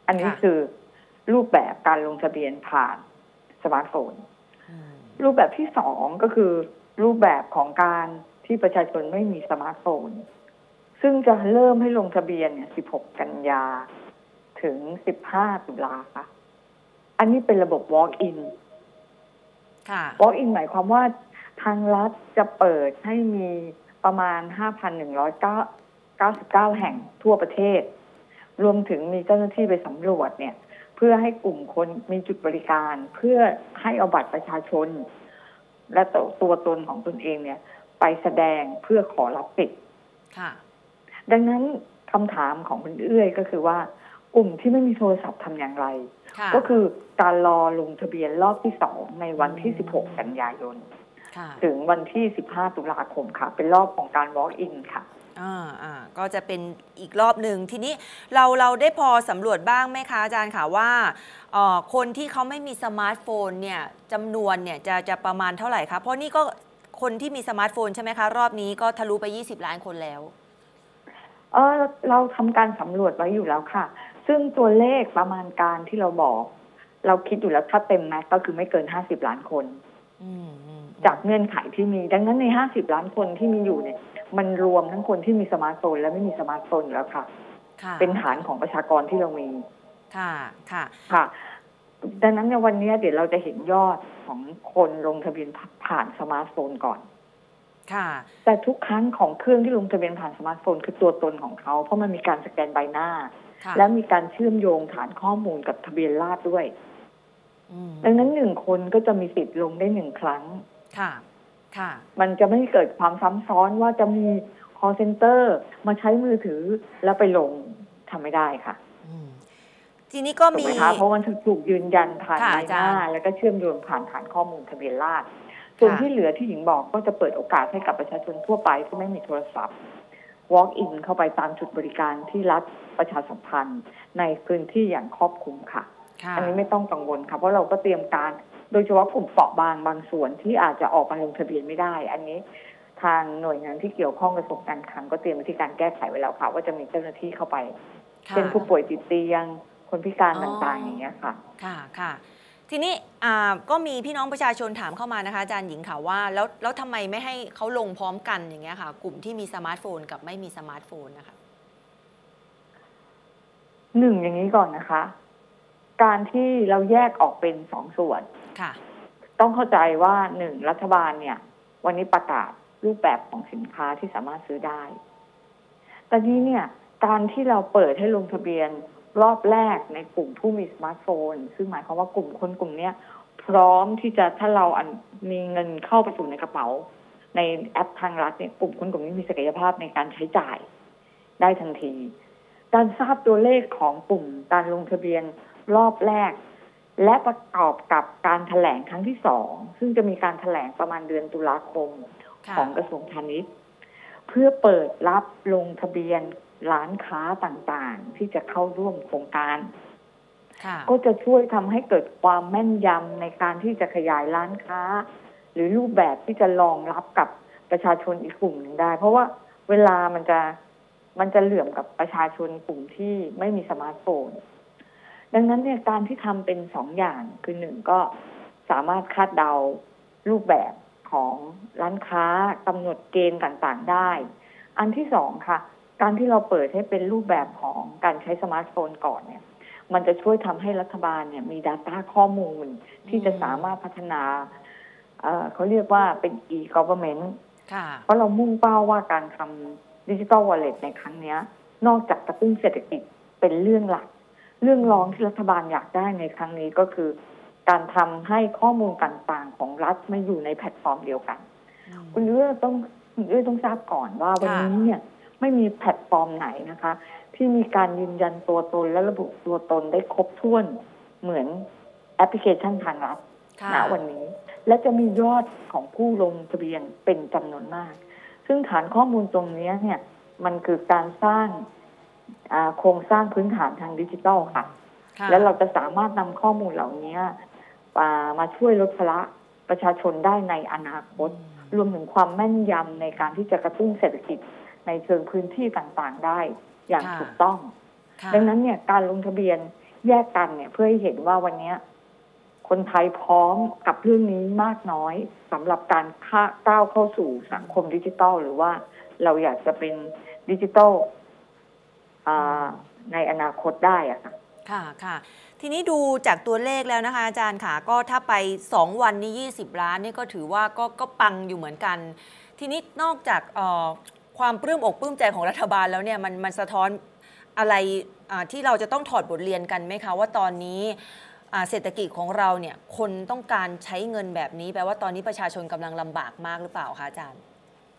Speaker 11: อันนี้คือรูปแบบการลงทะเบียนผ่านสมาร์ทโฟนรูปแบบที่สองก็คือรูปแบบของการที่ประชาชนไม่มีสมาร์ทโฟนซึ่งจะเริ่มให้ลงทะเบียนเนี่ยสิบหกกันยาถึงสิบห้าตุลาค่ะอันนี้เป็นระบบ walk-in walk-in หมายความว่าทางรัฐจะเปิดให้มีประมาณ ห้าพันหนึ่งร้อยเก้าสิบเก้า แห่งทั่วประเทศรวมถึงมีเจ้าหน้าที่ไปสำรวจเนี่ยเพื่อให้กลุ่มคนมีจุดบริการเพื่อให้เอาบัตรประชาชนและตัวตนของตนเองเนี่ยไปแสดงเพื่อขอรับสิทธิ์ดังนั้นคำถามของคุณเอื้อยก็คือว่ากลุ่มที่ไม่มีโทรศัพท์ทำอย่างไรก็คือการรอลงทะเบียนรอบที่สองในวันที่สิบหกกันยายนถึงวันที่สิบห้าตุลาคมค่ะเป็นรอบของการ walk in ค่ะ
Speaker 1: อ่าอ่าก็จะเป็นอีกรอบหนึ่งทีนี้เราเราได้พอสำรวจบ้างไหมคะอาจารย์ค่ะว่าเอ่อคนที่เขาไม่มีสมาร์ทโฟนเนี่ยจำนวนเนี่ยจะจะประมาณเท่าไหร่คะเพราะนี่ก็คนที่มีสมาร์ทโฟนใช่ไหมคะรอบนี้ก็ทะลุไปยี่สิบล้านคนแล้ว
Speaker 11: เออเราทำการสำรวจไว้อยู่แล้วค่ะซึ่งตัวเลขประมาณการที่เราบอกเราคิดอยู่แล้วถ้าเต็มแม็กก็คือไม่เกินห้าสิบล้านคนจากเงื่อนไขที่มีดังนั้นในห้าสิบล้านคนที่มีอยู่เนี่ยมันรวมทั้งคนที่มีสมาร์ทโฟนและไม่มีสมาร์ทโฟนอยู่แล้วค่ะเป็นฐานของประชากรที่เรามี
Speaker 1: ค่ะค่ะ
Speaker 11: ค่ะดังนั้นในวันนี้เดี๋ยวเราจะเห็นยอดของคนลงทะเบียนผ่านสมาร์ทโฟนก่อน
Speaker 1: ค่ะ
Speaker 11: แต่ทุกครั้งของเครื่องที่ลงทะเบียนผ่านสมาร์ทโฟนคือตัวตนของเขาเพราะมันมีการสแกนใบหน้าและมีการเชื่อมโยงฐานข้อมูลกับทะเบียนราษฎร์ด้วยดังนั้นหนึ่งคนก็จะมีสิทธิ์ลงได้หนึ่งครั้ง
Speaker 1: ค่ะค่ะ
Speaker 11: มันจะไม่เกิดความซ้ำซ้อนว่าจะมี call center มาใช้มือถือแล้วไปลงทำไม่ได้ค่ะ
Speaker 1: ทีนี้ก็มี
Speaker 11: เพราะมันถูกยืนยันผ่านใบหน้าแล้วก็เชื่อมโยงผ่านฐานข้อมูลทะเบียนราษฎร์ส่วนที่เหลือที่หญิงบอกก็จะเปิดโอกาสให้กับประชาชนทั่วไปที่ไม่มีโทรศัพท์ walk in เข้าไปตามจุดบริการที่รัฐประชาสัมพันธ์ในพื้นที่อย่างครอบคลุมค่ะอันนี้ไม่ต้องกังวลค่ะเพราะเราก็เตรียมการโดยเฉพาะกลุ่มเปราะบางบางส่วนที่อาจจะออกมาลงทะเบียนไม่ได้อันนี้ทางหน่วยงานที่เกี่ยวข้องกระทรวงการคลังก็เตรียมวิธีการแก้ไขไว้แล้วค่ะว่าจะมีเจ้าหน้าที่เข้าไปเป็นผู้ป่วยติดเตียงคนพิการต่างๆอย่างเงี้ยค่ะ
Speaker 1: ค่ะค่ะทีนี้อ่าก็มีพี่น้องประชาชนถามเข้ามานะคะอาจารย์หญิงค่ะว่าแล้วแล้วทำไมไม่ให้เขาลงพร้อมกันอย่างเงี้ยค่ะกลุ่มที่มีสมาร์ทโฟนกับไม่มีสมาร์ทโฟนนะคะ
Speaker 11: หนึ่งอย่างนี้ก่อนนะคะการที่เราแยกออกเป็นสองส่วน
Speaker 1: ค่ะ
Speaker 11: ต้องเข้าใจว่าหนึ่งรัฐบาลเนี่ยวันนี้ประกาศรูปแบบของสินค้าที่สามารถซื้อได้แต่นี้เนี่ยการที่เราเปิดให้ลงทะเบียนรอบแรกในกลุ่มผู้มีสมาร์ทโฟนซึ่งหมายความว่ากลุ่มคนกลุ่มนี้พร้อมที่จะถ้าเราอันมีเงินเข้าไปสู่ในกระเป๋าในแอปทางรัฐเนี่ยกลุ่มคนกลุ่มนี้มีศักยภาพในการใช้จ่ายได้ทันทีการทราบตัวเลขของกลุ่มการลงทะเบียนรอบแรกและประกอบกับการแถลงครั้งที่สองซึ่งจะมีการแถลงประมาณเดือนตุลาคมของกระทรวงพาณิชย์เพื่อเปิดรับลงทะเบียนร้านค้าต่างๆที่จะเข้าร่วมโครงการก็จะช่วยทำให้เกิดความแม่นยำในการที่จะขยายร้านค้าหรือรูปแบบที่จะรองรับกับประชาชนอีกกลุ่มหนึ่งได้เพราะว่าเวลามันจะมันจะเหลื่อมกับประชาชนกลุ่มที่ไม่มีสมาร์ทโฟนดังนั้นเนี่ยการที่ทำเป็นสองอย่างคือหนึ่งก็สามารถคาดเดารูปแบบของร้านค้ากำหนดเกณฑ์ต่างๆได้อันที่สองค่ะการที่เราเปิดให้เป็นรูปแบบของการใช้สมาร์ทโฟนก่อนเนี่ยมันจะช่วยทำให้รัฐบาลเนี่ยมี data ข้อมูลที่จะสามารถพัฒนา เอ่อ เขาเรียกว่าเป็น e-government เพราะเรามุ่งเป้าว่าการทำ digital wallet ในครั้งนี้นอกจากกระตุ้นเศรษฐกิจเป็นเรื่องหลักเรื่องรองที่รัฐบาลอยากได้ในครั้งนี้ก็คือการทำให้ข้อมูลต่างๆของรัฐมาอยู่ในแพลตฟอร์มเดียวกันคุณเอื้อต้องคุณเอื้อต้องทราบก่อนว่าวันนี้เนี่ยไม่มีแพลตฟอร์มไหนนะคะที่มีการยืนยันตัวตนและระบุตัวตนได้ครบถ้วนเหมือนแอปพลิเคชันทางรัฐณวันนี้และจะมียอดของผู้ลงทะเบียนเป็นจำนวนมากซึ่งฐานข้อมูลตรงนี้เนี่ยมันคือการสร้างโครงสร้างพื้นฐานทางดิจิทัลค่ะและเราจะสามารถนำข้อมูลเหล่านี้มาช่วยลดภาระประชาชนได้ในอนาคตรวมถึงความแม่นยำในการที่จะกระตุ้นเศรษฐกิจในเชิงพื้นที่ต่างๆได้อย่างถูกต้องดังนั้นเนี่ยการลงทะเบียนแยกกันเนี่ยเพื่อให้เห็นว่าวันนี้คนไทยพร้อมกับเรื่องนี้มากน้อยสำหรับการก้าวเข้าสู่สังคมดิจิทัลหรือว่าเราอยากจะเป็นดิจิทัลในอนาคตได้อะค่ะ
Speaker 1: ค่ะค่ะทีนี้ดูจากตัวเลขแล้วนะคะอาจารย์ค่ะก็ถ้าไปสองวันนี้ยี่สิบล้านนี่ก็ถือว่าก็ก็ปังอยู่เหมือนกันทีนี้นอกจากความปลื้มอกปลื้มใจของรัฐบาลแล้วเนี่ยมันมันสะท้อนอะไรที่เราจะต้องถอดบทเรียนกันไหมคะว่าตอนนี้เศรษฐกิจของเราเนี่ยคนต้องการใช้เงินแบบนี้แปลว่าตอนนี้ประชาชนกำลังลำบากมากหรือเปล่าคะอาจารย์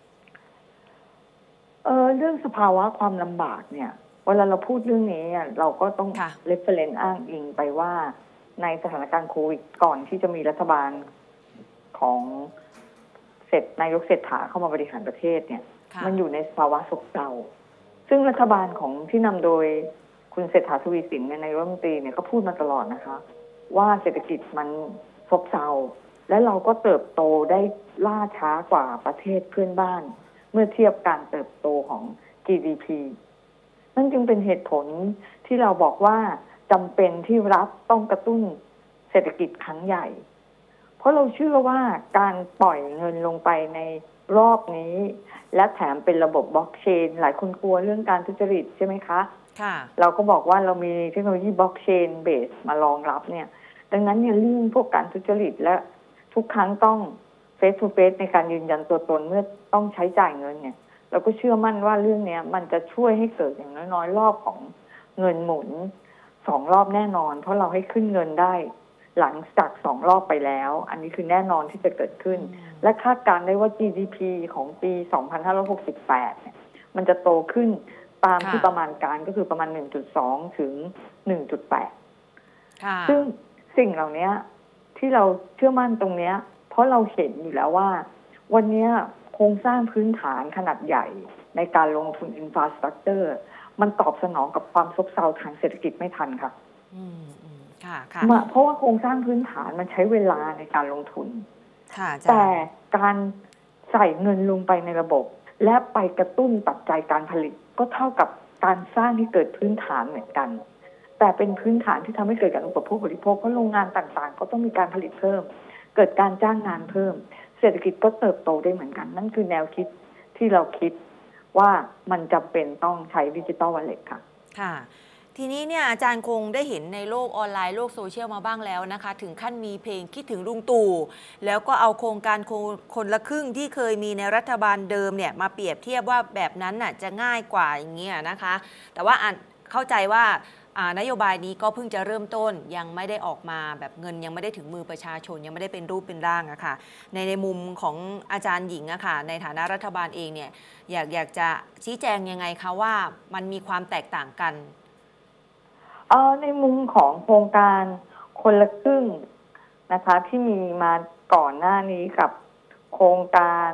Speaker 11: เออเรื่องสภาวะความลำบากเนี่ยเวลาเราพูดเรื่องนี้เราก็ต้อง reference อ้างอิงไปว่าในสถานการณ์โควิดก่อนที่จะมีรัฐบาลของเสร็จนายกเศรษฐาเข้ามาบริหารประเทศเนี่ยมันอยู่ในภาวะซบเซาซึ่งรัฐบาลของที่นำโดยคุณเศรษฐาทวีสินในนายกรัฐมนตรีเนี่ยก็พูดมาตลอดนะคะว่าเศรษฐกิจมันซบเซาและเราก็เติบโตได้ล่าช้ากว่าประเทศเพื่อนบ้านเมื่อเทียบการเติบโตของ จี ดี พี นั่นจึงเป็นเหตุผลที่เราบอกว่าจำเป็นที่รัฐต้องกระตุ้นเศรษฐกิจครั้งใหญ่เพราะเราเชื่อว่าการปล่อยเงินลงไปในรอบนี้และแถมเป็นระบบบล็อกเชนหลายคนกลัวเรื่องการทุจริตใช่ไหมคะค่ะเราก็บอกว่าเรามีเทคโนโลยีบล็อกเชนเบสมารองรับเนี่ยดังนั้นเนี่ยเรื่องพวกการทุจริตและทุกครั้งต้องเฟสทูเฟสในการยืนยันตัวตนเมื่อต้องใช้จ่ายเงินเนี่ยเราก็เชื่อมั่นว่าเรื่องนี้มันจะช่วยให้เกิดอย่างน้อยๆรอบของเงินหมุนสองรอบแน่นอนเพราะเราให้ขึ้นเงินได้หลังจากสองรอบไปแล้วอันนี้คือแน่นอนที่จะเกิดขึ้นและคาดการณ์ได้ว่า จี ดี พี ของปีสองพันห้าร้อยหกสิบแปดเนี่ยมันจะโตขึ้นตามที่ประมาณการก็คือประมาณ หนึ่งจุดสอง ถึง หนึ่งจุดแปด ซึ่งสิ่งเหล่านี้ที่เราเชื่อมั่นตรงนี้เพราะเราเห็นอยู่แล้วว่าวันนี้โครงสร้างพื้นฐานขนาดใหญ่ในการลงทุนอินฟราสตรัคเจอร์มันตอบสนองกับความซบเซาทางเศรษฐกิจไม่ทันค่ะเพราะว่าโครงสร้างพื้นฐานมันใช้เวลาในการลงทุนแต่การใส่เงินลงไปในระบบและไปกระตุ้นปัจจัยการผลิตก็เท่ากับการสร้างที่เกิดพื้นฐานเหมือนกันแต่เป็นพื้นฐานที่ทำให้เกิดการอุปโภคบริโภคเพราะโรงงานต่างๆก็ต้องมีการผลิตเพิ่มเกิดการจ้างงานเพิ่มเศรษฐกิจก็เติบโตได้เหมือนกันนั่นคือแนวคิดที่เราคิดว่ามันจำเป็นต้องใช้ดิจิตอลวอลเล็ตค่ะ
Speaker 1: ค่ะทีนี้เนี่ยอาจารย์คงได้เห็นในโลกออนไลน์โลกโซเชียลมาบ้างแล้วนะคะถึงขั้นมีเพลงคิดถึงลุงตู่แล้วก็เอาโครงการคนละครึ่งที่เคยมีในรัฐบาลเดิมเนี่ยมาเปรียบเทียบว่าแบบนั้นน่ะจะง่ายกว่าอย่างเงี้ยนะคะแต่ว่าเข้าใจว่านโยบายนี้ก็เพิ่งจะเริ่มต้นยังไม่ได้ออกมาแบบเงินยังไม่ได้ถึงมือประชาชนยังไม่ได้เป็นรูปเป็นร่างอะค่ะในในมุมของอาจารย์หญิงอะค่ะในฐานะรัฐบาลเองเนี่ยอยากอยากจะชี้แจงยังไงคะว่ามันมีความแตกต่างกัน
Speaker 11: เออในมุมของโครงการคนละครึ่งนะคะที่มีมาก่อนหน้านี้กับโครงการ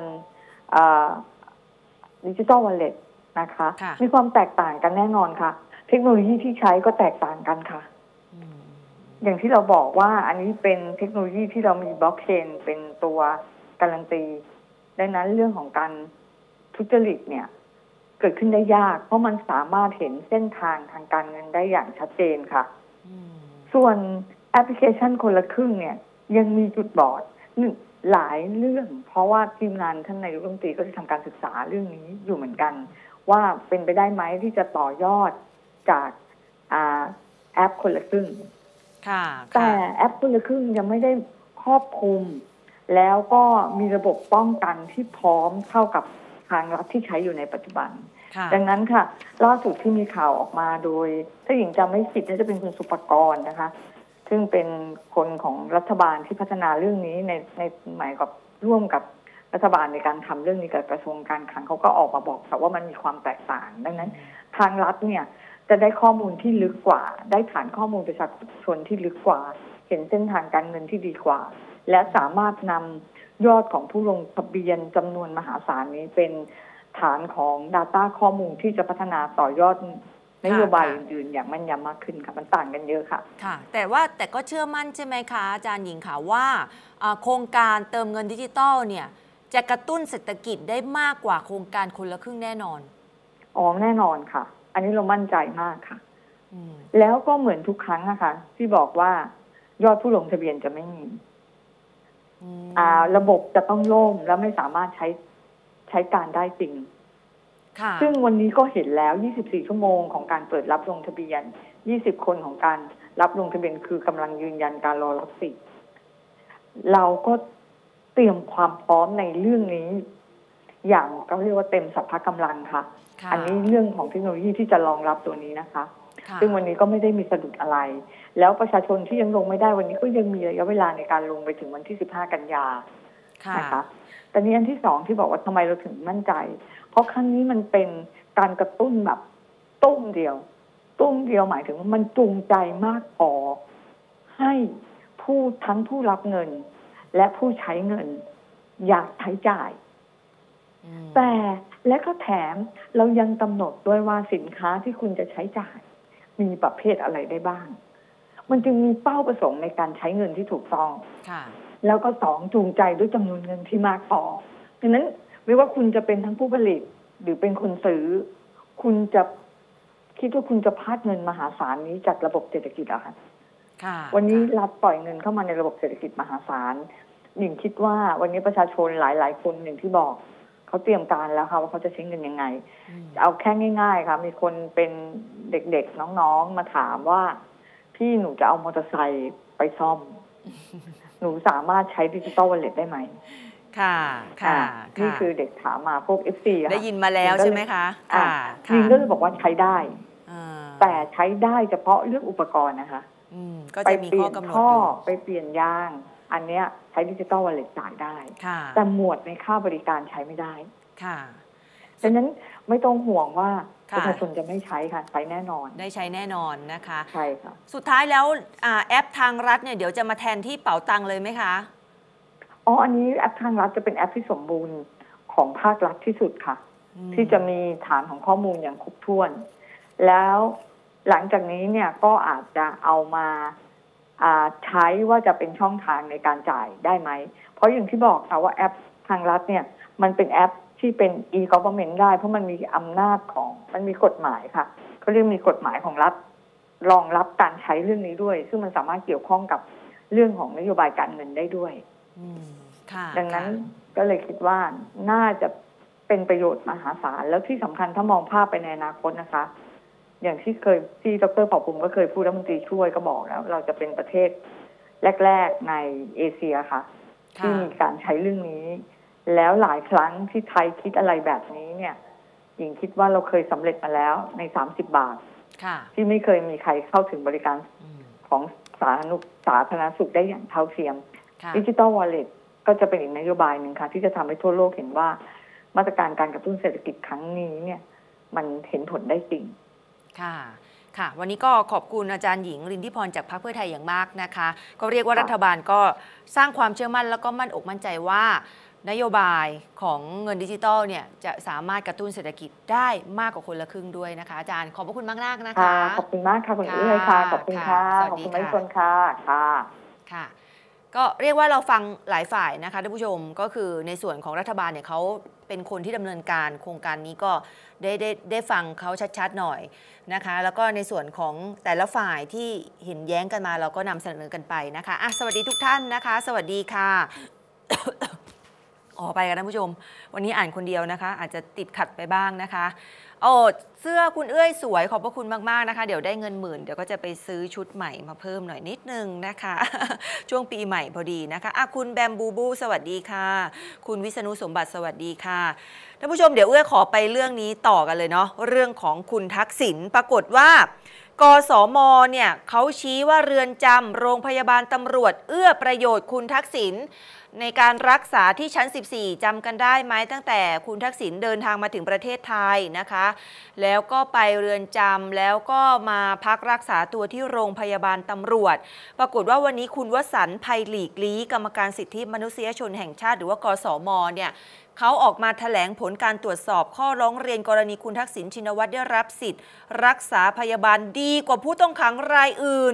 Speaker 11: ดิจิทัลวอลเล็ตนะคะมีความแตกต่างกันแน่นอนค่ะเทคโนโลยีที่ใช้ก็แตกต่างกันค่ะอย่างที่เราบอกว่าอันนี้เป็นเทคโนโลยีที่เรามีบล็อกเชนเป็นตัวการันตีดังนั้นเรื่องของการทุจริตเนี่ยเกิดขึ้นได้ยากเพราะมันสามารถเห็นเส้นทางทางการเงินได้อย่างชัดเจนค่ะส่วนแอปพลิเคชันคนละครึ่งเนี่ยยังมีจุดบอดหนึ่งหลายเรื่องเพราะว่าทีมงานท่านนายกรัฐมนตรีก็จะทำการศึกษาเรื่องนี้อยู่เหมือนกันว่าเป็นไปได้ไหมที่จะต่อยอดจากแอปคนละครึ่งแต่แอปคนละครึ่งยังไม่ได้ครอบคลุมแล้วก็มีระบบป้องกันที่พร้อมเท่ากับทางรัฐที่ใช้อยู่ในปัจจุบันดังนั้นค่ะล่าสุดที่มีข่าวออกมาโดยถ้าหญิงจำไม่ผิดน่าจะเป็นคุณสุปกรณ์นะคะซึ่งเป็นคนของรัฐบาลที่พัฒนาเรื่องนี้ในในหมายกับร่วมกับรัฐบาลในการทำเรื่องนี้กับกระทรวงการคลังเขาก็ออกมาบอกค่ะว่ามันมีความแตกต่างดังนั้นทางรัฐเนี่ยจะได้ข้อมูลที่ลึกกว่าได้ฐานข้อมูลประชาชนที่ลึกกว่าเห็นเส้นทางการเงินที่ดีกว่าและสามารถนำยอดของผู้ลงทะเบียนจำนวนมหาศาลนี้เป็นฐานของ Data ข้อมูลที่จะพัฒนาต่อยอดนโยบายอื่นๆอย่างแม่นยำมากขึ้นค่ะมันต่างกันเยอะค่ะ
Speaker 1: ค่ะแต่ว่าแต่ก็เชื่อมั่นใช่ไหมคะอาจารย์หญิงค่ะว่าโครงการเติมเงินดิจิตอลเนี่ยจะกระตุ้นเศรษฐกิจได้มากกว่าโครงการคนละครึ่งแน่นอน
Speaker 11: อ๋อแน่นอนค่ะอันนี้เรามั่นใจมากค่ะแล้วก็เหมือนทุกครั้งนะคะที่บอกว่ายอดผู้ลงทะเบียนจะไม่มีอ่าระบบจะต้องล่มแล้วไม่สามารถใช้ใช้การได้จริงซึ่งวันนี้ก็เห็นแล้วยี่สิบสี่ชั่วโมงของการเปิดรับลงทะเบียนยี่สิบคนของการรับลงทะเบียนคือกำลังยืนยันการรอรับสิทธิ์เราก็เตรียมความพร้อมในเรื่องนี้อย่างเขาเรียกว่าเต็มสัพพะกำลังค่ะอันนี้เรื่องของเทคโนโลยีที่จะรองรับตัวนี้นะคะซึ่งวันนี้ก็ไม่ได้มีสะดุดอะไรแล้วประชาชนที่ยังลงไม่ได้วันนี้ก็ยังมีระยะเวลาในการลงไปถึงวันที่สิบห้ากันยานะคะแต่นี้อันที่สองที่บอกว่าทำไมเราถึงมั่นใจเพราะครั้งนี้มันเป็นการกระตุ้นแบบตุ้มเดียวตุ้มเดียวหมายถึงว่ามันจูงใจมากพอให้ผู้ทั้งผู้รับเงินและผู้ใช้เงินอยากใช้จ่ายแต่และก็แถมเรายังกำหนดด้วยว่าสินค้าที่คุณจะใช้จ่ายมีประเภทอะไรได้บ้างมันจึงมีเป้าประสงค์ในการใช้เงินที่ถูกต้องแล้วก็สองจูงใจด้วยจำนวนเงินที่มากพอดังนั้นไม่ว่าคุณจะเป็นทั้งผู้ผลิตหรือเป็นคนซื้อคุณจะคิดว่าคุณจะพลาดเงินมหาศาลนี้จากระบบเศรษฐกิจอะค่ะวันนี้รัฐปล่อยเงินเข้ามาในระบบเศรษฐกิจมหาศาลหญิงคิดว่าวันนี้ประชาชนหลายๆคนอย่างที่บอกเขาเตรียมการแล้วค่ะว่าเขาจะใช้เงินยังไงเอาแค่ง่ายๆค่ะมีคนเป็นเด็กๆน้องๆมาถามว่าพี่หนูจะเอามอเตอร์ไซค์ไปซ่อมหนูสามารถใช้ดิจิตอลวอลเล็ตได้ไหมค่ะค่ะนี่คือเด็กถามมาพวก เอฟ ซี
Speaker 1: ได้ยินมาแล้วใช่ไหมคะค่ะ
Speaker 11: ยิงก็เลยบอกว่าใช้ได้แต่ใช้ได้เฉพาะเรื่องอุปกรณ์นะคะ
Speaker 1: ไปเปลี่ยน
Speaker 11: ท่อไปเปลี่ยนยางอันเนี้ยใช้ดิจิตอลวอลเล็ตจ่ายได้แต่หมวดในค่าบริการใช้ไม่ได้ค่ะดังนั้นไม่ต้องห่วงว่าประชาชนจะไม่ใช้ค่ะใช้แน่นอน
Speaker 1: ได้ใช้แน่นอนนะคะ
Speaker 11: ใช่ค่ะ
Speaker 1: สุดท้ายแล้วแอปทางรัฐเนี่ยเดี๋ยวจะมาแทนที่เป๋าตังเลยไหมคะ
Speaker 11: อ๋ออันนี้แอปทางรัฐจะเป็นแอปที่สมบูรณ์ของภาครัฐที่สุดค่ะที่จะมีฐานของข้อมูลอย่างครบถ้วนแล้วหลังจากนี้เนี่ยก็อาจจะเอามาใช้ว่าจะเป็นช่องทางในการจ่ายได้ไหมเพราะอย่างที่บอกค่ะว่าแอปทางรัฐเนี่ยมันเป็นแอปที่เป็น e-government ได้เพราะมันมีอำนาจของมันมีกฎหมายค่ะเขาเรียกมีกฎหมายของรัฐรองรับการใช้เรื่องนี้ด้วยซึ่งมันสามารถเกี่ยวข้องกับเรื่องของนโยบายการเงินได้ด้วยดังนั้นก็เลยคิดว่าน่าจะเป็นประโยชน์มหาศาลแล้วที่สำคัญถ้ามองภาพไปในอนาคตนะคะอย่างที่เคยที่ดร.เผ่าภูมิก็เคยพูดรัฐมนตรีช่วยก็บอกแล้วเราจะเป็นประเทศแรกๆในเอเชียค่ะที่มีการใช้เรื่องนี้แล้วหลายครั้งที่ไทยคิดอะไรแบบนี้เนี่ยหญิงคิดว่าเราเคยสำเร็จมาแล้วในสามสิบบาทที่ไม่เคยมีใครเข้าถึงบริการของสาธารณสาธารณสุขได้อย่างเท่าเทียมดิจิตอลวอลเล็ตก็จะเป็นอีกนโยบายหนึ่งค่ะที่จะทำให้ทั่วโลกเห็นว่ามาตรการการกระตุ้นเศรษฐกิจครั้งนี้เนี่ยมันเห็นผลได้จริง
Speaker 1: ค่ะค่ะวันนี้ก็ขอบคุณอาจารย์หญิงรินทิพรจากพรรคเพื่อไทยอย่างมากนะคะก็เรียกว่ารัฐบาลก็สร้างความเชื่อมั่นแล้วก็มั่นอกมั่นใจว่านโยบายของเงินดิจิทัลเนี่ยจะสามารถกระตุ้นเศรษฐกิจได้มากกว่าคนละครึ่งด้วยนะคะอาจารย์ขอบพระคุณมากมากนะคะ
Speaker 11: ขอบคุณมากค่ะคุณอุ้ยค่ะขอบคุณค่ะขอบคุณทุกคนค่ะค่ะ
Speaker 1: ค่ะก็เรียกว่าเราฟังหลายฝ่ายนะคะท่านผู้ชมก็คือในส่วนของรัฐบาลเนี่ยเขาเป็นคนที่ดำเนินการโครงการนี้ก็ได้ได้ได้ฟังเขาชัดๆหน่อยนะคะแล้วก็ในส่วนของแต่ละฝ่ายที่เห็นแย้งกันมาเราก็นำเสนอกันไปนะคะอ่ะสวัสดีทุกท่านนะคะสวัสดีค่ะ ออกไปกันท่านผู้ชมวันนี้อ่านคนเดียวนะคะอาจจะติดขัดไปบ้างนะคะโอ้เสื้อคุณเอ้ยสวยขอบพระคุณมากๆนะคะเดี๋ยวได้เงินหมื่นเดี๋ยวก็จะไปซื้อชุดใหม่มาเพิ่มหน่อยนิดนึงนะคะ ช่วงปีใหม่พอดีนะคะอ่ะคุณแบมบูบูสวัสดีค่ะคุณวิษณุสมบัติสวัสดีค่ะท่านผู้ชมเดี๋ยวเอ้ยขอไปเรื่องนี้ต่อกันเลยเนาะเรื่องของคุณทักษิณปรากฏว่ากสม.เนี่ยเขาชี้ว่าเรือนจำโรงพยาบาลตำรวจเอื้อประโยชน์คุณทักษิณในการรักษาที่ชั้นสิบสี่จำกันได้ไหมตั้งแต่คุณทักษิณเดินทางมาถึงประเทศไทยนะคะแล้วก็ไปเรือนจำแล้วก็มาพักรักษาตัวที่โรงพยาบาลตำรวจปรากฏว่าวันนี้คุณวสันต์ ไพหลีกลี้กรรมการสิทธิมนุษยชนแห่งชาติหรือว่ากสม.เนี่ยเขาออกมาแถลงผลการตรวจสอบข้อร้องเรียนกรณีคุณทักษิณชินวัตรได้รับสิทธิ์รักษาพยาบาลดีกว่าผู้ต้องขังรายอื่น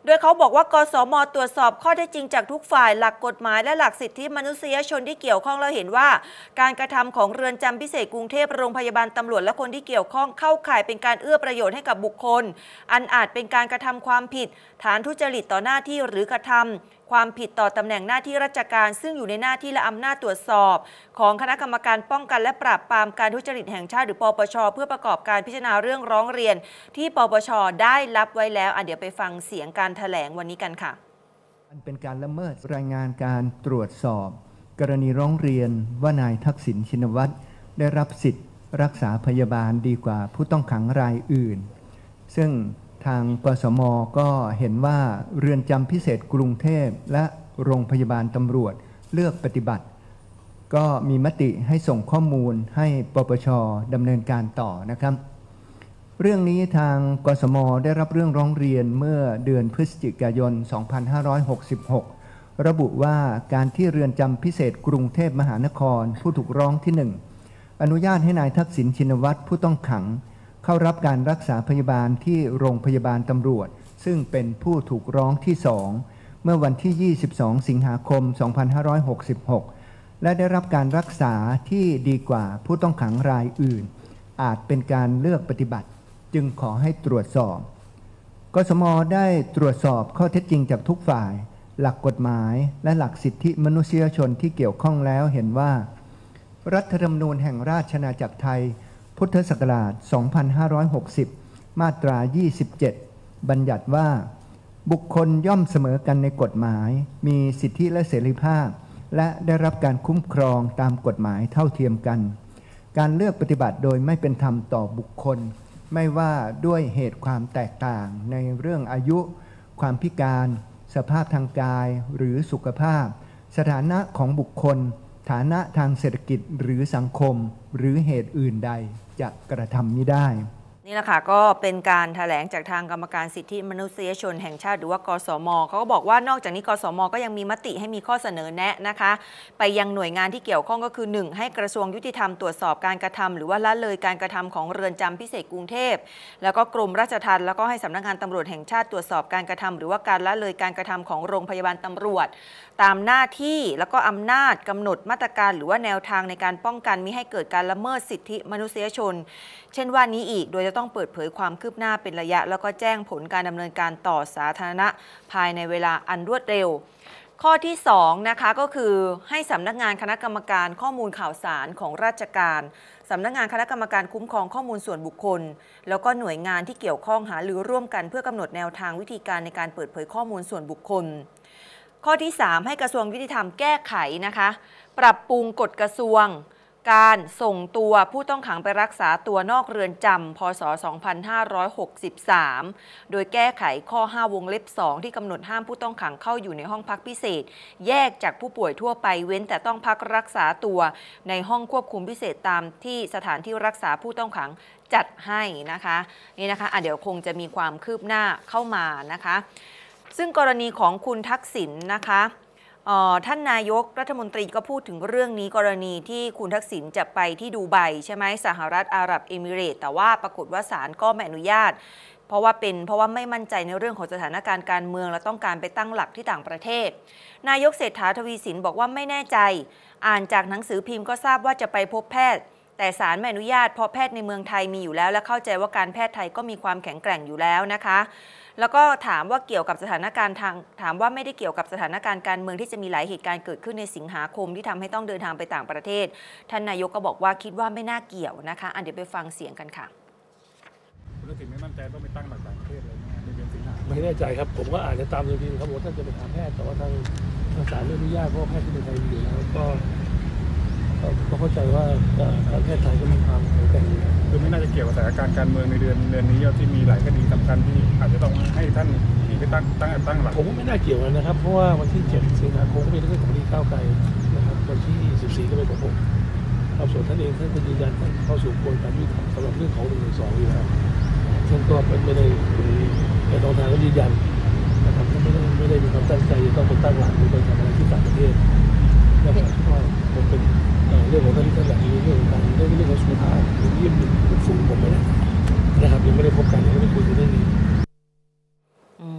Speaker 1: โดยเขาบอกว่ากสม.ตรวจสอบข้อเท็จจริงจากทุกฝ่ายหลักกฎหมายและหลักสิทธิมนุษยชนที่เกี่ยวข้องแล้วเห็นว่าการกระทำของเรือนจำพิเศษกรุงเทพโรงพยาบาลตำรวจและคนที่เกี่ยวข้องเข้าข่ายเป็นการเอื้อประโยชน์ให้กับบุคคลอันอาจเป็นการกระทำความผิดฐานทุจริตต่อหน้าที่หรือกระทำความผิดต่อตำแหน่งหน้าที่ราชการซึ่งอยู่ในหน้าที่และอำนาจตรวจสอบของคณะกรรมการป้องกันและปราบปรามการทุจริตแห่งชาติหรือปปช.เพื่อประกอบการพิจารณาเรื่องร้องเรียนที่ปปช.ได้รับไว้แล้วอ่ะเดี๋ยวไปฟังเสียงการแถลงวันนี้กันค่ะ
Speaker 12: มันเป็นการละเมิดรายงานการตรวจสอบกรณีร้องเรียนว่านายทักษิณชินวัตรได้รับสิทธิ์รักษาพยาบาลดีกว่าผู้ต้องขังรายอื่นซึ่งทางกสม.ก็เห็นว่าเรือนจำพิเศษกรุงเทพและโรงพยาบาลตำรวจเลือกปฏิบัติก็มีมติให้ส่งข้อมูลให้ปปช.ดำเนินการต่อนะครับเรื่องนี้ทางกสม.ได้รับเรื่องร้องเรียนเมื่อเดือนพฤศจิกายน สองพันห้าร้อยหกสิบหก ระบุว่าการที่เรือนจำพิเศษกรุงเทพมหานครผู้ถูกร้องที่หนึ่งอนุญาตให้นายทักษิณชินวัตรผู้ต้องขังเข้ารับการรักษาพยาบาลที่โรงพยาบาลตำรวจซึ่งเป็นผู้ถูกร้องที่สองเมื่อวันที่ ยี่สิบสอง สิงหาคม สองพันห้าร้อยหกสิบหก และได้รับการรักษาที่ดีกว่าผู้ต้องขังรายอื่นอาจเป็นการเลือกปฏิบัติจึงขอให้ตรวจสอบกสม.ได้ตรวจสอบข้อเท็จจริงจากทุกฝ่ายหลักกฎหมายและหลักสิทธิมนุษยชนที่เกี่ยวข้องแล้วเห็นว่ารัฐธรรมนูญแห่งราชอาณาจักรไทยพุทธศักราช สองพันห้าร้อยหกสิบ มาตรา ยี่สิบเจ็ด บัญญัติว่าบุคคลย่อมเสมอกันในกฎหมายมีสิทธิและเสรีภาพและได้รับการคุ้มครองตามกฎหมายเท่าเทียมกันการเลือกปฏิบัติโดยไม่เป็นธรรมต่อบุคคลไม่ว่าด้วยเหตุความแตกต่างในเรื่องอายุความพิการสภาพทางกายหรือสุขภาพสถานะของบุคคลฐานะทางเศรษฐกิจหรือสังคมหรือเหตุอื่นใดจะกระทำมิได้
Speaker 1: นี่แหละค่ะก็เป็นการแถลงจากทางกรรมการสิทธิมนุษยชนแห่งชาติหรือว่ากสม.เขาก็บอกว่านอกจากนี้กสม.ก็ยังมีมติให้มีข้อเสนอแนะนะคะไปยังหน่วยงานที่เกี่ยวข้องก็คือ หนึ่ง. ให้กระทรวงยุติธรรมตรวจสอบการกระทำหรือว่าละเลยการกระทำของเรือนจำพิเศษกรุงเทพแล้วก็กรมราชทัณฑ์แล้วก็ให้สำนักงานตำรวจแห่งชาติตรวจสอบการกระทำหรือว่าการละเลยการกระทำของโรงพยาบาลตำรวจตามหน้าที่แล้วก็อำนาจกำหนดมาตรการหรือว่าแนวทางในการป้องกันมิให้เกิดการละเมิดสิทธิมนุษยชนเช่นว่านี้อีกโดยจะต้องเปิดเผยความคืบหน้าเป็นระยะแล้วก็แจ้งผลการดำเนินการต่อสาธารณะภายในเวลาอันรวดเร็วข้อที่สองนะคะก็คือให้สำนักงานคณะกรรมการข้อมูลข่าวสารของราชการสำนักงานคณะกรรมการคุ้มครองข้อมูลส่วนบุคคลแล้วก็หน่วยงานที่เกี่ยวข้องหารือร่วมกันเพื่อกำหนดแนวทางวิธีการในการเปิดเผยข้อมูลส่วนบุคคลข้อที่สามให้กระทรวงยุติธรรมแก้ไขนะคะปรับปรุงกฎกระทรวงการส่งตัวผู้ต้องขังไปรักษาตัวนอกเรือนจำพ.ศ. สองพันห้าร้อยหกสิบสาม โดยแก้ไขข้อห้าวงเล็บสองที่กำหนดห้ามผู้ต้องขังเข้าอยู่ในห้องพักพิเศษแยกจากผู้ป่วยทั่วไปเว้นแต่ต้องพักรักษาตัวในห้องควบคุมพิเศษตามที่สถานที่รักษาผู้ต้องขังจัดให้นะคะนี่นะคะะเดี๋ยวคงจะมีความคืบหน้าเข้ามานะคะซึ่งกรณีของคุณทักษิณ นะคะท่านนายกรัฐมนตรีก็พูดถึงเรื่องนี้กรณีที่คุณทักษิณจะไปที่ดูไบใช่ไหมสหรัฐอาหรับเอมิเรตส์แต่ว่าปรากฏว่าศาลก็ไม่อนุญาตเพราะว่าเป็นเพราะว่าไม่มั่นใจในเรื่องของสถานการณ์การเมืองและต้องการไปตั้งหลักที่ต่างประเทศนายกเศรษฐาทวีสินบอกว่าไม่แน่ใจอ่านจากหนังสือพิมพ์ก็ทราบว่าจะไปพบแพทย์แต่ศาลไม่อนุญาตเพราะแพทย์ในเมืองไทยมีอยู่แล้วและเข้าใจว่าการแพทย์ไทยก็มีความแข็งแกร่งอยู่แล้วนะคะแล้วก็ถามว่าเกี่ยวกับสถานการณ์ทางถามว่าไม่ได้เกี่ยวกับสถานการณ์การเมืองที่จะมีหลายเหตุการณ์เกิดขึ้นในสิงหาคมที่ทำให้ต้องเดินทางไปต่างประเทศท่านนายกก็บอกว่าคิดว่าไม่น่าเกี่ยวนะคะอันเดี๋ยวไปฟังเสียงกันค่ะ
Speaker 6: คุณทักษิณไม่มั่นใจต้องไปตั้งหลักต่างประเทศเลยในเดือนสิงหา
Speaker 2: ไม่แน่ใจครับผมก็อ่านตามจริงๆครับว่าท่านจะไปถามแพทย์แต่ว่าทางทางศาลไม่อนุญาตเพราะแพทย์ที่ในไทยมีอยู่แล้วก็ก็เข้าใจว่าการแพทย์ไทยก็มีความแข็งแกร่ง
Speaker 6: คือไม่น่าจะเกี่ยวกับสถานการณ์การเมืองในเดือนเดือนนี้ที่มีหลายคดีสำคัญที่อาจจะต้องให้ท่านที่ไปตั้งตั้งตั้งหลัก
Speaker 2: ผมไม่น่าเกี่ยวกันนะครับเพราะว่าวันที่เจ็ดสิงหาคมก็มีเรื่องของคดีก้าวไกลนะครับวันที่สิบสี่ก็เป็นของผมครับส่วนท่านเองท่านก็ยืนยันท่านเข้าสู่กระบวนการยุติธรรมสำหรับเรื่องของหนึ่งหนึ่งสองอยู่แล้วท่านก็ไม่ได้แต่ตอนทางก็ยืนยันนะครับท่านไม่ได้ไม่ได้มีความตั้งใจจะต้องไปตั้งหลักหรือไปทำอะไรที่ต่างประเทศนะครับก็ผมเป็นเรื่องของท่านที่ท่านอยากมีเรื่องของการเรื่องเรื่องของสุขภาพหรือเยี่ยมเป็นฝูงผมไม่ได้นะครับยังไม่ได้พบกันยังไม่ได้คุยกันเรื่องนี้
Speaker 1: นี่แหละ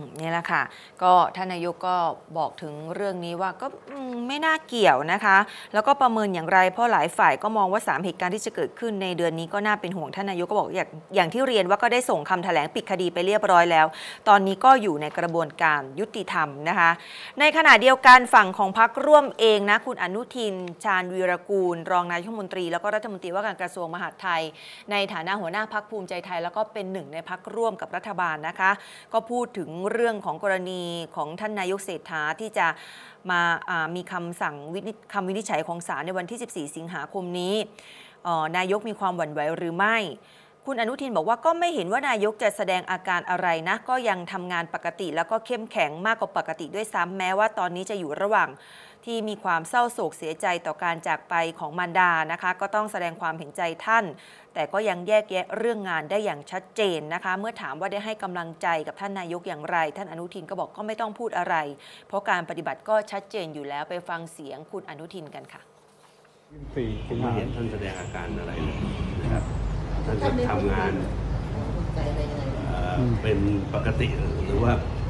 Speaker 1: ค่ะก็ท่านนายกก็บอกถึงเรื่องนี้ว่าก็ไม่น่าเกี่ยวนะคะแล้วก็ประเมินอย่างไรเพราะหลายฝ่ายก็มองว่าสามเหตุการณ์ที่จะเกิดขึ้นในเดือนนี้ก็น่าเป็นห่วงท่านนายกก็บอกอย่างอย่างที่เรียนว่าก็ได้ส่งคำแถลงปิดคดีไปเรียบร้อยแล้วตอนนี้ก็อยู่ในกระบวนการยุติธรรมนะคะในขณะเดียวกันฝั่งของพรรคร่วมเองนะคุณอนุทินชาญวีรกูลรองนายกรัฐมนตรีแล้วก็รัฐมนตรีว่าการกระทรวงมหาดไทยในฐานะหัวหน้าพรรคภูมิใจไทยแล้วก็เป็นหนึ่งในพรรคร่วมกับรัฐบาลนะคะก็พูดถึงเรื่องของกรณีของท่านนายกเศรษฐาที่จะมามีคำสั่งคำวินิจฉัยของศาลในวันที่สิบสี่สิงหาคมนี้นายกมีความหวั่นไหวหรือไม่คุณอนุทินบอกว่าก็ไม่เห็นว่านายกจะแสดงอาการอะไรนะก็ยังทำงานปกติแล้วก็เข้มแข็งมากกว่าปกติด้วยซ้ำแม้ว่าตอนนี้จะอยู่ระหว่างที่มีความเศร้าโศกเสียใจต่อการจากไปของมารดานะคะก็ต้องแสดงความเห็นใจท่านแต่ก็ยังแยกแยะเรื่องงานได้อย่างชัดเจนนะคะเมื่อถามว่าได้ให้กำลังใจกับท่านนายกอย่างไรท่านอนุทินก็บอกก็ไม่ต้องพูดอะไรเพราะการปฏิบัติก็ชัดเจนอยู่แล้วไปฟังเสียงคุณอนุทินกันค่ะ
Speaker 13: ผมไม่เห็นท่านแสดงอาการอะไรเลยนะครับท่านก็ทำงานเป็นปกติหรือว่า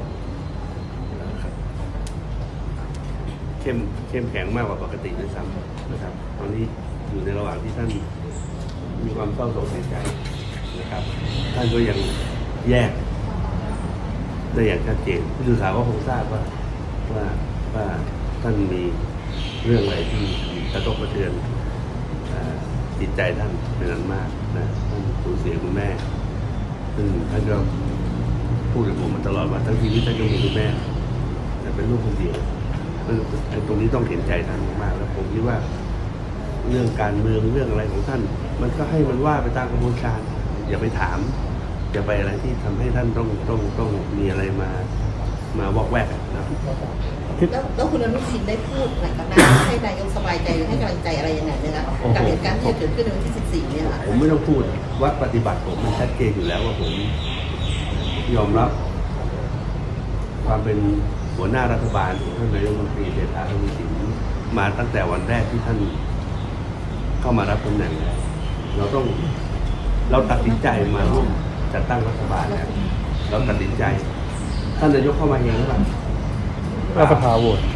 Speaker 13: เข้มเข้มแข็งมากกว่าปกติด้วยซ้ำนะครับตอนนี้อยู่ในระหว่างที่ท่านมีความเศร้าโศกเสียใจนะครับท่านก็ยังแยกได้อย่างชัดเจนผู้สื่อข่าวก็คงทราบว่าว่าว่าท่านมีเรื่องอะไรที่กระทบกระเทือนจิตใจท่านเป็นอันมากนะท่านสูญเสียคุณแม่ซึ่งท่านก็พูดกับผมมาตลอดว่าทั้งชีวิตท่านก็มีคุณแม่แต่เป็นลูกคนเดียวตรงนี้ต้องเห็นใจท่านมากแล้วผมคิดว่าเรื่องการเมืองเรื่องอะไรของท่านมันก็ให้มันว่าไปตามกระบวนการอย่าไปถามอย่าไปอะไรที่ทำให้ท่านต้องต้องต้องมีอะไรมามาวอกแวกนะ
Speaker 14: แล้วแล้วคุณอนุทินได้พูดหลังจากนั้นให้นายกสบายใจหรือให้กำลังใจอะไรยังไงเนี่ยนะกับเหตุการณ์ที่จะเกิดขึ้นในวันที่สิบสี่เนี่ยค่ะ
Speaker 13: ผมไม่ต้องพูดว่าปฏิบัติผมมันชัดเจนอยู่แล้วว่าผมยอมรับความเป็นหัวหน้ารัฐบาลของท่านนายกรัฐมนตรีเศรษฐาทวีสินมาตั้งแต่วันแรกที่ท่านเข้ามารับตำแหน่งเราต้องเราตัดสินใจมาร่วมจัดตั้งรัฐบาลแล้วเราตัดสินใจท่านนายกเข้ามาเองหรือเปล่า
Speaker 2: รัฐสภาโหวต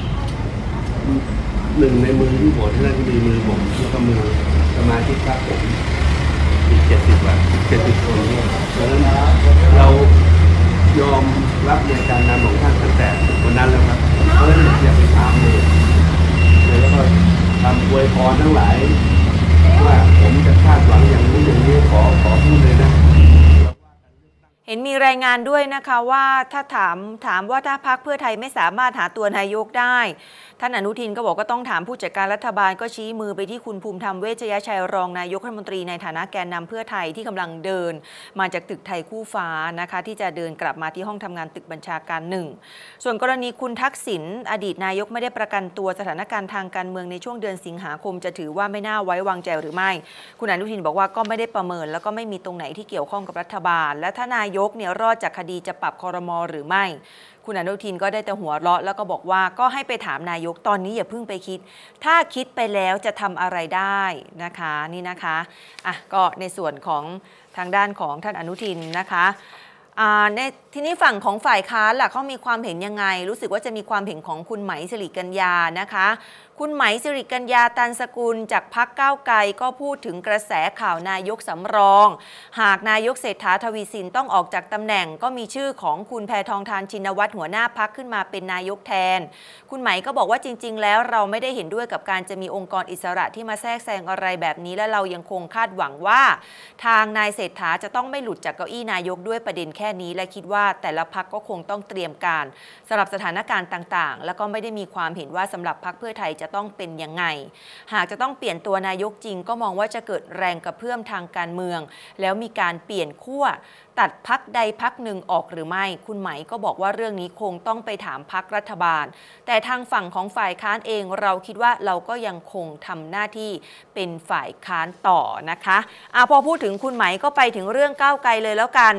Speaker 13: หนึ่งในมือที่โหวตที่นั่นที่มีมือผมแล้วก็มือสมาชิกพรรคผมอีกเจ็ดสิบกว่าเจ็ดสิบคนเนี่ยดังนั้นเรายอมรับในการนำของท่านตั้งแต่วันนั้นแล้วครับเพราะฉะนั้นอย่าไปถามเลยแล้วก็ทำอวยพรทั้งหลายว่าผมจะคาดหวังอย่างนี้อย่างนี้ขอขอพูดเลยนะ
Speaker 1: เห็นมีรายงานด้วยนะคะว่าถ้าถามถามว่าถ้าพรรคเพื่อไทยไม่สามารถหาตัวนายกได้ท่านอนุทินก็บอกก็ต้องถามผู้จัดการรัฐบาลก็ชี้มือไปที่คุณภูมิธรรมเวชยชัยรองนายกรัฐมนตรีในฐานะแกนนำเพื่อไทยที่กำลังเดินมาจากตึกไทยคู่ฟ้านะคะที่จะเดินกลับมาที่ห้องทำงานตึกบัญชาการหนึ่งส่วนกรณีคุณทักษิณอดีตนายกไม่ได้ประกันตัวสถานการณ์ทางการเมืองในช่วงเดือนสิงหาคมจะถือว่าไม่น่าไว้วางใจหรือไม่คุณอนุทินบอกว่าก็ไม่ได้ประเมินแล้วก็ไม่มีตรงไหนที่เกี่ยวข้องกับรัฐบาลและถ้านายกเนี่ยรอดจากคดีจะปรับครม.หรือไม่คุณอนุทินก็ได้แต่หัวเราะแล้วก็บอกว่าก็ให้ไปถามนายกตอนนี้อย่าเพิ่งไปคิดถ้าคิดไปแล้วจะทำอะไรได้นะคะนี่นะคะอ่ะก็ในส่วนของทางด้านของท่านอนุทินนะคะในทีนี้ฝั่งของฝ่ายค้านล่ะเขามีความเห็นยังไงรู้สึกว่าจะมีความเห็นของคุณไหมสิริกัญญานะคะคุณไหมสิริกัญญาตันสกุลจากพรรคก้าวไกลก็พูดถึงกระแสข่าวนายกสำรองหากนายกเศรษฐาทวีสินต้องออกจากตำแหน่งก็มีชื่อของคุณแพทองธารชินวัตรหัวหน้าพรรคขึ้นมาเป็นนายกแทนคุณไหมก็บอกว่าจริงๆแล้วเราไม่ได้เห็นด้วยกับการจะมีองค์กรอิสระที่มาแทรกแซงอะไรแบบนี้และเรายังคงคาดหวังว่าทางนายเศรษฐาจะต้องไม่หลุดจากเก้าอี้นายกด้วยประเด็นแค่นี้และคิดว่าแต่ละพรรคก็คงต้องเตรียมการสำหรับสถานการณ์ต่างๆแล้วก็ไม่ได้มีความเห็นว่าสำหรับพรรคเพื่อไทยจะต้องเป็นยังไงหากจะต้องเปลี่ยนตัวนายกจริงก็มองว่าจะเกิดแรงกระเพื่อมทางการเมืองแล้วมีการเปลี่ยนขั้วตัดพรรคใดพรรคหนึ่งออกหรือไม่คุณไหมก็บอกว่าเรื่องนี้คงต้องไปถามพรรครัฐบาลแต่ทางฝั่งของฝ่ายค้านเองเราคิดว่าเราก็ยังคงทำหน้าที่เป็นฝ่ายค้านต่อนะคะอ่ะพอพูดถึงคุณไหมก็ไปถึงเรื่องก้าวไกลเลยแล้วกัน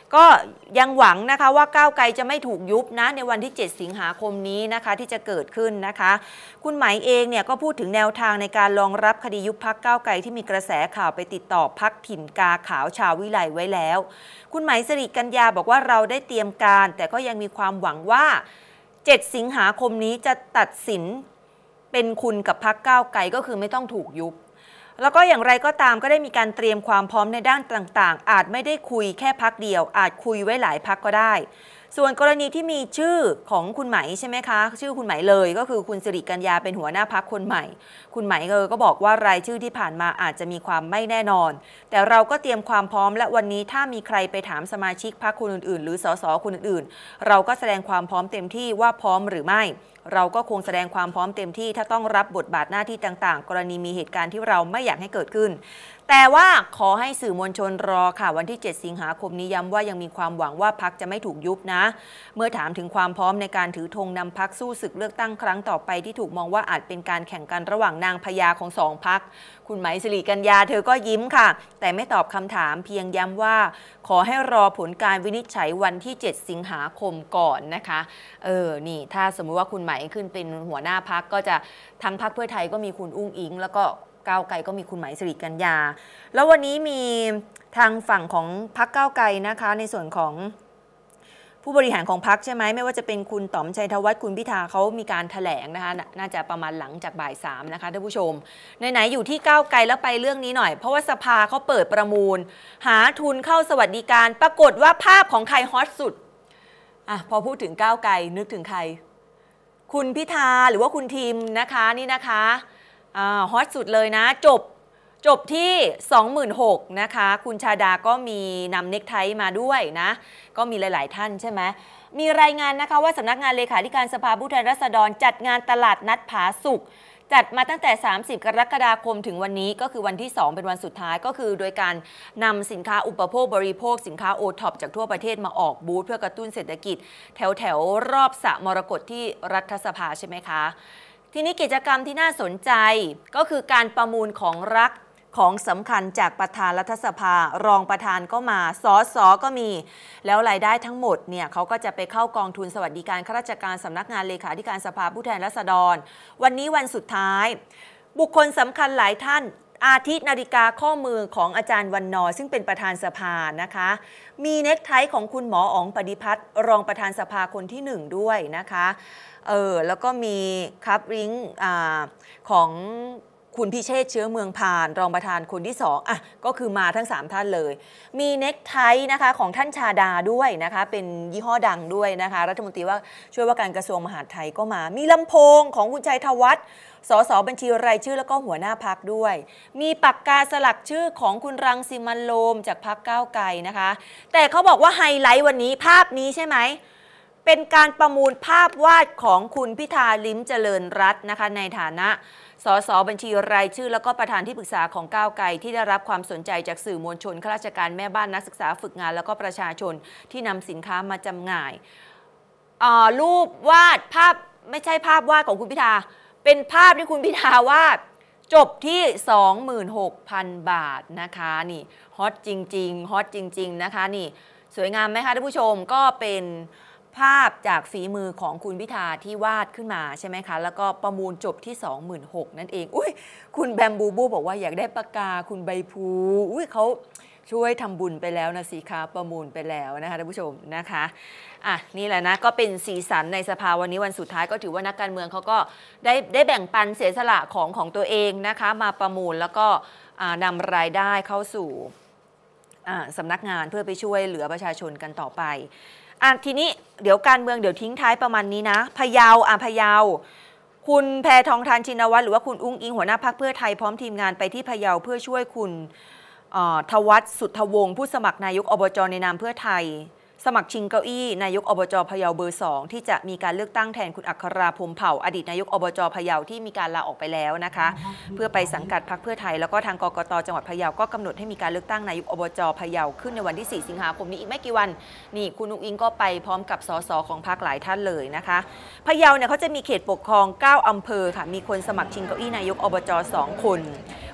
Speaker 1: ก็ยังหวังนะคะว่าก้าวไกลจะไม่ถูกยุบนะในวันที่เจ็ดสิงหาคมนี้นะคะที่จะเกิดขึ้นนะคะคุณไหมเองเนี่ยก็พูดถึงแนวทางในการรองรับคดียุบพรรคก้าวไกลที่มีกระแสข่าวไปติดต่อพรรคถิ่นกาขาวชาววิไลไว้แล้วคุณไหมสิริกัญญาบอกว่าเราได้เตรียมการแต่ก็ยังมีความหวังว่าเจ็ดสิงหาคมนี้จะตัดสินเป็นคุณกับพรรคก้าวไกลก็คือไม่ต้องถูกยุบแล้วก็อย่างไรก็ตามก็ได้มีการเตรียมความพร้อมในด้านต่างๆอาจไม่ได้คุยแค่พรรคเดียวอาจคุยไว้หลายพรรคก็ได้ส่วนกรณีที่มีชื่อของคุณไหมใช่ไหมคะชื่อคุณไหมเลยก็คือคุณสิริกัญญาเป็นหัวหน้าพรรคคนใหม่คุณไหมก็บอกว่ารายชื่อที่ผ่านมาอาจจะมีความไม่แน่นอนแต่เราก็เตรียมความพร้อมและวันนี้ถ้ามีใครไปถามสมาชิกพรรคคนอื่นๆหรือสสคนอื่นๆเราก็แสดงความพร้อมเต็มที่ว่าพร้อมหรือไม่เราก็คงแสดงความพร้อมเต็มที่ถ้าต้องรับบทบาทหน้าที่ต่างๆกรณีมีเหตุการณ์ที่เราไม่อยากให้เกิดขึ้นแต่ว่าขอให้สื่อมวลชนรอค่ะวันที่เจ็ดสิงหาคมนี้ย้ำว่ายังมีความหวังว่าพรรคจะไม่ถูกยุบนะเมื่อถามถึงความพร้อมในการถือธงนำพรรคสู้ศึกเลือกตั้งครั้งต่อไปที่ถูกมองว่าอาจเป็นการแข่งกันระหว่างนางพญาของสองพรรคคุณไหมสิริกัญญาเธอก็ยิ้มค่ะแต่ไม่ตอบคำถามเพียงย้ำว่าขอให้รอผลการวินิจฉัยวันที่เจ็ดสิงหาคมก่อนนะคะเออนี่ถ้าสมมุติว่าคุณไหมขึ้นเป็นหัวหน้าพรรคก็จะทั้งพรรคเพื่อไทยก็มีคุณอุ้งอิงแล้วก็ก้าวไกลก็มีคุณไหมสิริกัญญาแล้ววันนี้มีทางฝั่งของพรรคก้าวไกลนะคะในส่วนของผู้บริหารของพรรคใช่ไหมไม่ว่าจะเป็นคุณต๋อมชัยธวัฒน์คุณพิธาเขามีการแถลงนะคะน่าจะประมาณหลังจากบ่ายสามนะคะท่านผู้ชมไหนๆอยู่ที่ก้าวไกลแล้วไปเรื่องนี้หน่อยเพราะว่าสภาเขาเปิดประมูลหาทุนเข้าสวัสดิการปรากฏว่าภาพของใครฮอตสุดอ่ะพอพูดถึงก้าวไกลนึกถึงใครคุณพิธาหรือว่าคุณทีมนะคะนี่นะคะฮอตสุดเลยนะจบจบที่ สองหมื่นหกพัน นะคะคุณชาดาก็มีนำเน็กไทมาด้วยนะก็มีหลายๆท่านใช่ไหมมีรายงานนะคะว่าสำนักงานเลขาธิการสภาผู้แทนราษฎรจัดงานตลาดนัดผาสุกจัดมาตั้งแต่สามสิบกรกฎาคมถึงวันนี้ก็คือวันที่สองเป็นวันสุดท้ายก็คือโดยการนำสินค้าอุปโภคบริโภคสินค้าโอท็อปจากทั่วประเทศมาออกบูธเพื่อกระตุ้นเศรษฐกิจแถวแถวรอบสระมรกตที่รัฐสภาใช่ไหมคะทีนี้กิจกรรมที่น่าสนใจก็คือการประมูลของรักของสำคัญจากประธานรัฐสภารองประธานก็มาสสก็มีแล้วรายได้ทั้งหมดเนี่ยเขาก็จะไปเข้ากองทุนสวัสดิการข้าราชการสำนักงานเลขาธิการสภาผู้แทนราษฎรวันนี้วันสุดท้ายบุคคลสำคัญหลายท่านอาทิตย์นาฬิกาข้อมือของอาจารย์วันนอซึ่งเป็นประธานสภานะคะมีเน็กไทของคุณหมออ๋องปฏิพัฒน์รองประธานสภาคนที่หนึ่งด้วยนะคะเออแล้วก็มีคัพริ้งอ่าของคุณพิเชษฐ์เชื้อเมืองพานรองประธานคนที่สองอ่ะก็คือมาทั้งสามท่านเลยมีเน็กไทนะคะของท่านชาดาด้วยนะคะเป็นยี่ห้อดังด้วยนะคะรัฐมนตรีว่าช่วยว่าการกระทรวงมหาดไทยก็มามีลำโพงของคุณชัยธวัฒน์สสบัญชีรายชื่อแล้วก็หัวหน้าพรรคด้วยมีปากกาสลักชื่อของคุณรังสิมันต์โรมจากพรรคก้าวไกลนะคะแต่เขาบอกว่าไฮไลท์วันนี้ภาพนี้ใช่ไหมเป็นการประมูลภาพวาดของคุณพิธาลิ้มเจริญรัตน์นะคะในฐานะสสบัญชีรายชื่อแล้วก็ประธานที่ปรึกษาของก้าวไกลที่ได้รับความสนใจจากสื่อมวลชนข้าราชการแม่บ้านนักศึกษาฝึกงานแล้วก็ประชาชนที่นำสินค้ามาจำหน่ายรูปวาดภาพไม่ใช่ภาพวาดของคุณพิธาเป็นภาพที่คุณพิธาวาดจบที่ สองหมื่นหกพัน บาทนะคะนี่ฮอตจริงๆฮอตจริงๆนะคะนี่สวยงามไหมคะท่านผู้ชมก็เป็นภาพจากฝีมือของคุณพิธาที่วาดขึ้นมาใช่ไหมคะแล้วก็ประมูลจบที่ สองหมื่นหกพัน นั่นเองอุ้ยคุณแบมบูบูบอกว่าอยากได้ปากกาคุณใบพูอุ้ยเขาช่วยทำบุญไปแล้วนะสิคะประมูลไปแล้วนะคะท่านผู้ชมนะคะอ่ะนี่แหละนะก็เป็นสีสันในสภาวันนี้วันสุดท้ายก็ถือว่านักการเมืองเขาก็ได้ได้แบ่งปันเสียสละของของตัวเองนะคะมาประมูลแล้วก็นำรายได้เข้าสู่สำนักงานเพื่อไปช่วยเหลือประชาชนกันต่อไปอ่ะทีนี้เดี๋ยวการเมืองเดี๋ยวทิ้งท้ายประมาณนี้นะพะเยาอ่ะพะเยาคุณแพทองธารชินวัตรหรือว่าคุณอุ้งอิงหัวหน้าพรรคเพื่อไทยพร้อมทีมงานไปที่พะเยาเพื่อช่วยคุณทวัฒน์สุทธวงศ์ผู้สมัครนายกอบจในนามเพื่อไทยสมัครชิงเก้าอี้นายกอบจพะเยาเบอร์สองที่จะมีการเลือกตั้งแทนคุณอัคราพรหมเผ่าอดีตนายกอบจพะเยาที่มีการลาออกไปแล้วนะคะเพื่อไปสังกัดพรรคเพื่อไทยแล้วก็ทางกกตจังหวัดพะเยาก็กำหนดให้มีการเลือกตั้งนายกอบจพะเยาขึ้นในวันที่สี่สิงหาคมนี้อีกไม่กี่วันนี่คุณอุ้งอิงก็ไปพร้อมกับสสของพรรคหลายท่านเลยนะคะพะเยาเนี่ยเขาจะมีเขตปกครองเก้าอำเภอค่ะมีคนสมัครชิงเก้าอี้นายกอบจสองคน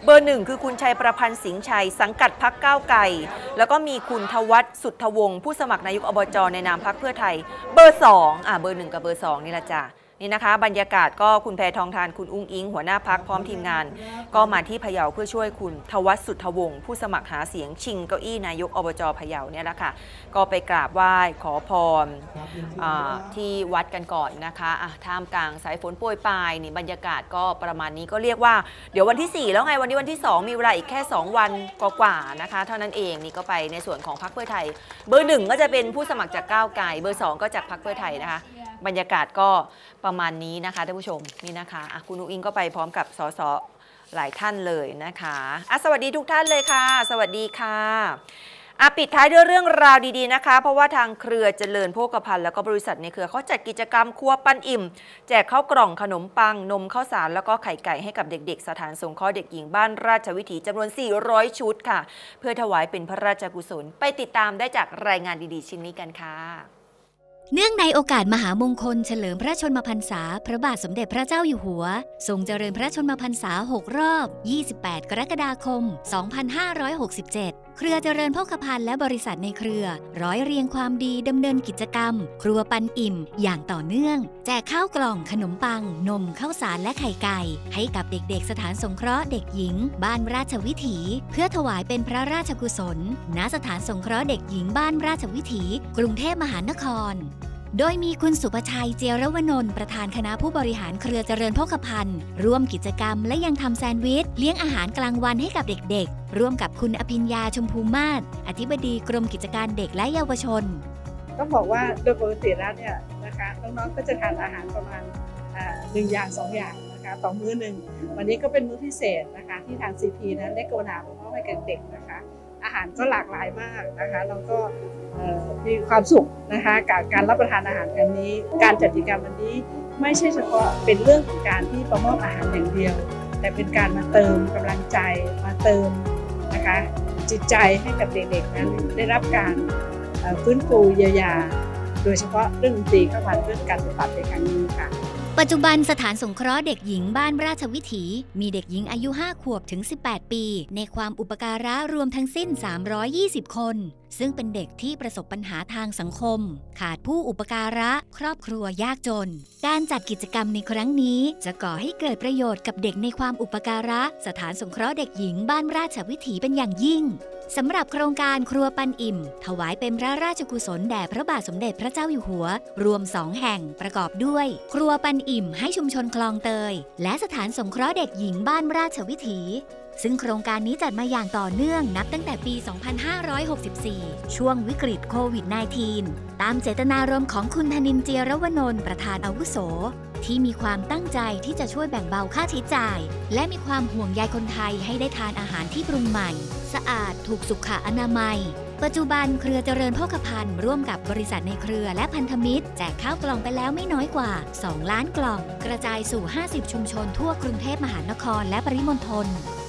Speaker 1: เบอร์หนึ่งคือคุณชัยประพันธ์สิงห์ชัยสังกัดพรรคก้าวไกลแล้วก็มีคุณทวัฒน์สุทธวงศ์ผู้สมัครนายกอบจในนามพรรคเพื่อไทยเบอร์สองอ่ะเบอร์หนึ่งกับเบอร์สองนี่ละจ้ะนี่นะคะบรรยากาศก็คุณแพทองธารคุณอุ้งอิงหัวหน้าพรรคพร้อมทีมงานก็มาที่พะเยาเพื่อช่วยคุณทวัฒน์สุทธวงศ์ผู้สมัครหาเสียงชิงเก้าอี้นายกอบจพะเยาเนี่ยแหละค่ะก็ไปกราบไหว้ขอพรที่วัดกันก่อนนะคะะท่ามกลางสายฝนโปรยปลายนี่บรรยากาศก็ประมาณนี้ก็เรียกว่าเดี๋ยววันที่สี่แล้วไงวันนี้วันที่สองมีเวลาอีกแค่สองวันกว่าๆนะคะเท่านั้นเองนี่ก็ไปในส่วนของพรรคเพื่อไทยเบอร์หนึ่งก็จะเป็นผู้สมัครจากก้าวไกลเบอร์สองก็จากพรรคเพื่อไทยนะคะบรรยากาศก็ประมาณนี้นะคะท่านผู้ชมนี่นะคะะคุณอุ้งอิงก็ไปพร้อมกับสสหลายท่านเลยนะคะอ่ะสวัสดีทุกท่านเลยค่ะสวัสดีค่ะอ่ะปิดท้ายด้วยเรื่องราวดีๆนะคะเพราะว่าทางเครือเจริญโภคภัณฑ์แล้วก็บริษัทในเครือเขาจัดกิจกรรมครัวปันอิ่มแจกข้าวกล่องขนมปังนมข้าวสารแล้วก็ไข่ไก่ให้กับเด็กๆสถานสงเคราะห์เด็กหญิงบ้านราชวิถีจำนวนสี่ร้อยชุดค่ะเพื่อถวายเป็นพระราชกุศลไปติดตามได้จากรายงานดีๆชิ้นนี้กันค่ะ
Speaker 15: เนื่องในโอกาสมหามงคลเฉลิมพระชนมพรรษาพระบาทสมเด็จพระเจ้าอยู่หัวทรงเจริญพระชนมพรรษาหกรอบยี่สิบแปดกรกฎาคมสองพันห้าร้อยหกสิบเจ็ดเครือเจริญโภคภัณฑ์และบริษัทในเครือร้อยเรียงความดีดำเนินกิจกรรมครัวปันอิ่มอย่างต่อเนื่องแจกข้าวกล่องขนมปังนมข้าวสารและไข่ไก่ให้กับเด็กๆสถานสงเคราะห์เด็กหญิงบ้านราชวิถีเพื่อถวายเป็นพระราชกุศลณสถานสงเคราะห์เด็กหญิงบ้านราชวิถีกรุงเทพมหานครโดยมีคุณสุภชัยเจียรวนนท์ประธานคณะผู้บริหารเครือเจริญโภคภัณฑ์ร่วมกิจกรรมและยังทำแซนด์วิชเลี้ยงอาหารกลางวันให้กับเด็กๆร่วมกับคุณอภิญญาชมพูมาศอธิบดีกรมกิจการเด็กและเยาวชน
Speaker 3: ต้องบอกว่าโดยปกติแล้วเนี่ยนะคะน้องๆก็จะทานอาหารประมาณหนึ่งอย่างสองอย่างนะคะต่อมื้อหนึ่งวันนี้ก็เป็นมื้อพิเศษนะคะที่ทาง ซี พี นั้นได้กรุณาไปมอบให้กับเด็กนะคะอาหารก็หลากหลายมากนะคะแล้วก็มีความสุขนะคะกับการรับประทานอาหารกันนี้การจัดกิจกรรมวันนี้ไม่ใช่เฉพาะเป็นเรื่องของการที่ประมอบอาหารอย่างเดียวแต่เป็นการมาเติมกำลังใจมาเติมนะคะจิตใจให้กับเด็กๆนั้นได้รับการฟื้นฟูเยียวยาโดยเฉพาะเรื่องดนตรีเข้ามาเรื่องการปฏิบัติในครั้งนี้ค่ะ
Speaker 15: ปัจจุบันสถานสงเคราะห์เด็กหญิงบ้านราชวิถีมีเด็กหญิงอายุห้าขวบถึงสิบแปดปีในความอุปการะรวมทั้งสิ้นสามร้อยยี่สิบคนซึ่งเป็นเด็กที่ประสบปัญหาทางสังคมขาดผู้อุปการะครอบครัวยากจนการจัดกิจกรรมในครั้งนี้จะก่อให้เกิดประโยชน์กับเด็กในความอุปการะสถานสงเคราะห์เด็กหญิงบ้านราชวิถีเป็นอย่างยิ่งสำหรับโครงการครัวปันอิ่มถวายเป็นพระราชกุศลแด่พระบาทสมเด็จพระเจ้าอยู่หัวรวมสองแห่งประกอบด้วยครัวปันอิ่มให้ชุมชนคลองเตยและสถานสงเคราะห์เด็กหญิงบ้านราชวิถีซึ่งโครงการนี้จัดมาอย่างต่อเนื่องนับตั้งแต่ปี สองพันห้าร้อยหกสิบสี่ ช่วงวิกฤตโควิด สิบเก้า ตามเจตนารมณ์ของคุณธนินทร์ เจียรวนนท์ประธานอาวุโสที่มีความตั้งใจที่จะช่วยแบ่งเบาค่าใช้จ่ายและมีความห่วงใยคนไทยให้ได้ทานอาหารที่ปรุงใหม่สะอาดถูกสุขอนามัยปัจจุบันเครือเจริญโภคภัณฑ์ร่วมกับบริษัทในเครือและพันธมิตรแจกข้าวกล่องไปแล้วไม่น้อยกว่าสองล้านกล่องกระจายสู่ห้าสิบชุมชนทั่วกรุงเทพมหานครและปริมณฑล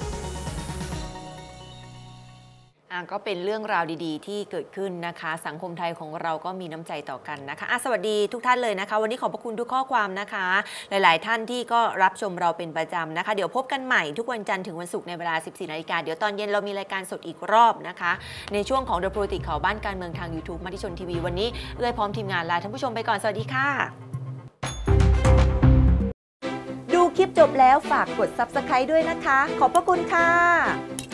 Speaker 1: ก็เป็นเรื่องราวดีๆที่เกิดขึ้นนะคะสังคมไทยของเราก็มีน้ำใจต่อกันนะคะสวัสดีทุกท่านเลยนะคะวันนี้ขอบพระคุณทุกข้อความนะคะหลายๆท่านที่ก็รับชมเราเป็นประจำนะคะเดี๋ยวพบกันใหม่ทุกวันจันทร์ถึงวันศุกร์ในเวลา สิบสี่นาฬิกาเดี๋ยวตอนเย็นเรามีรายการสดอีกรอบนะคะในช่วงของ The Politics ข่าวบ้านการเมืองทาง YouTube มติชนทีวีวันนี้เอื้อยพร้อมทีมงานลาท่านผู้ชมไปก่อนสวัสดีค่ะดูคลิปจบแล้วฝากกด ซับสไครบ์ ด้วยนะคะขอบพระคุณค่ะ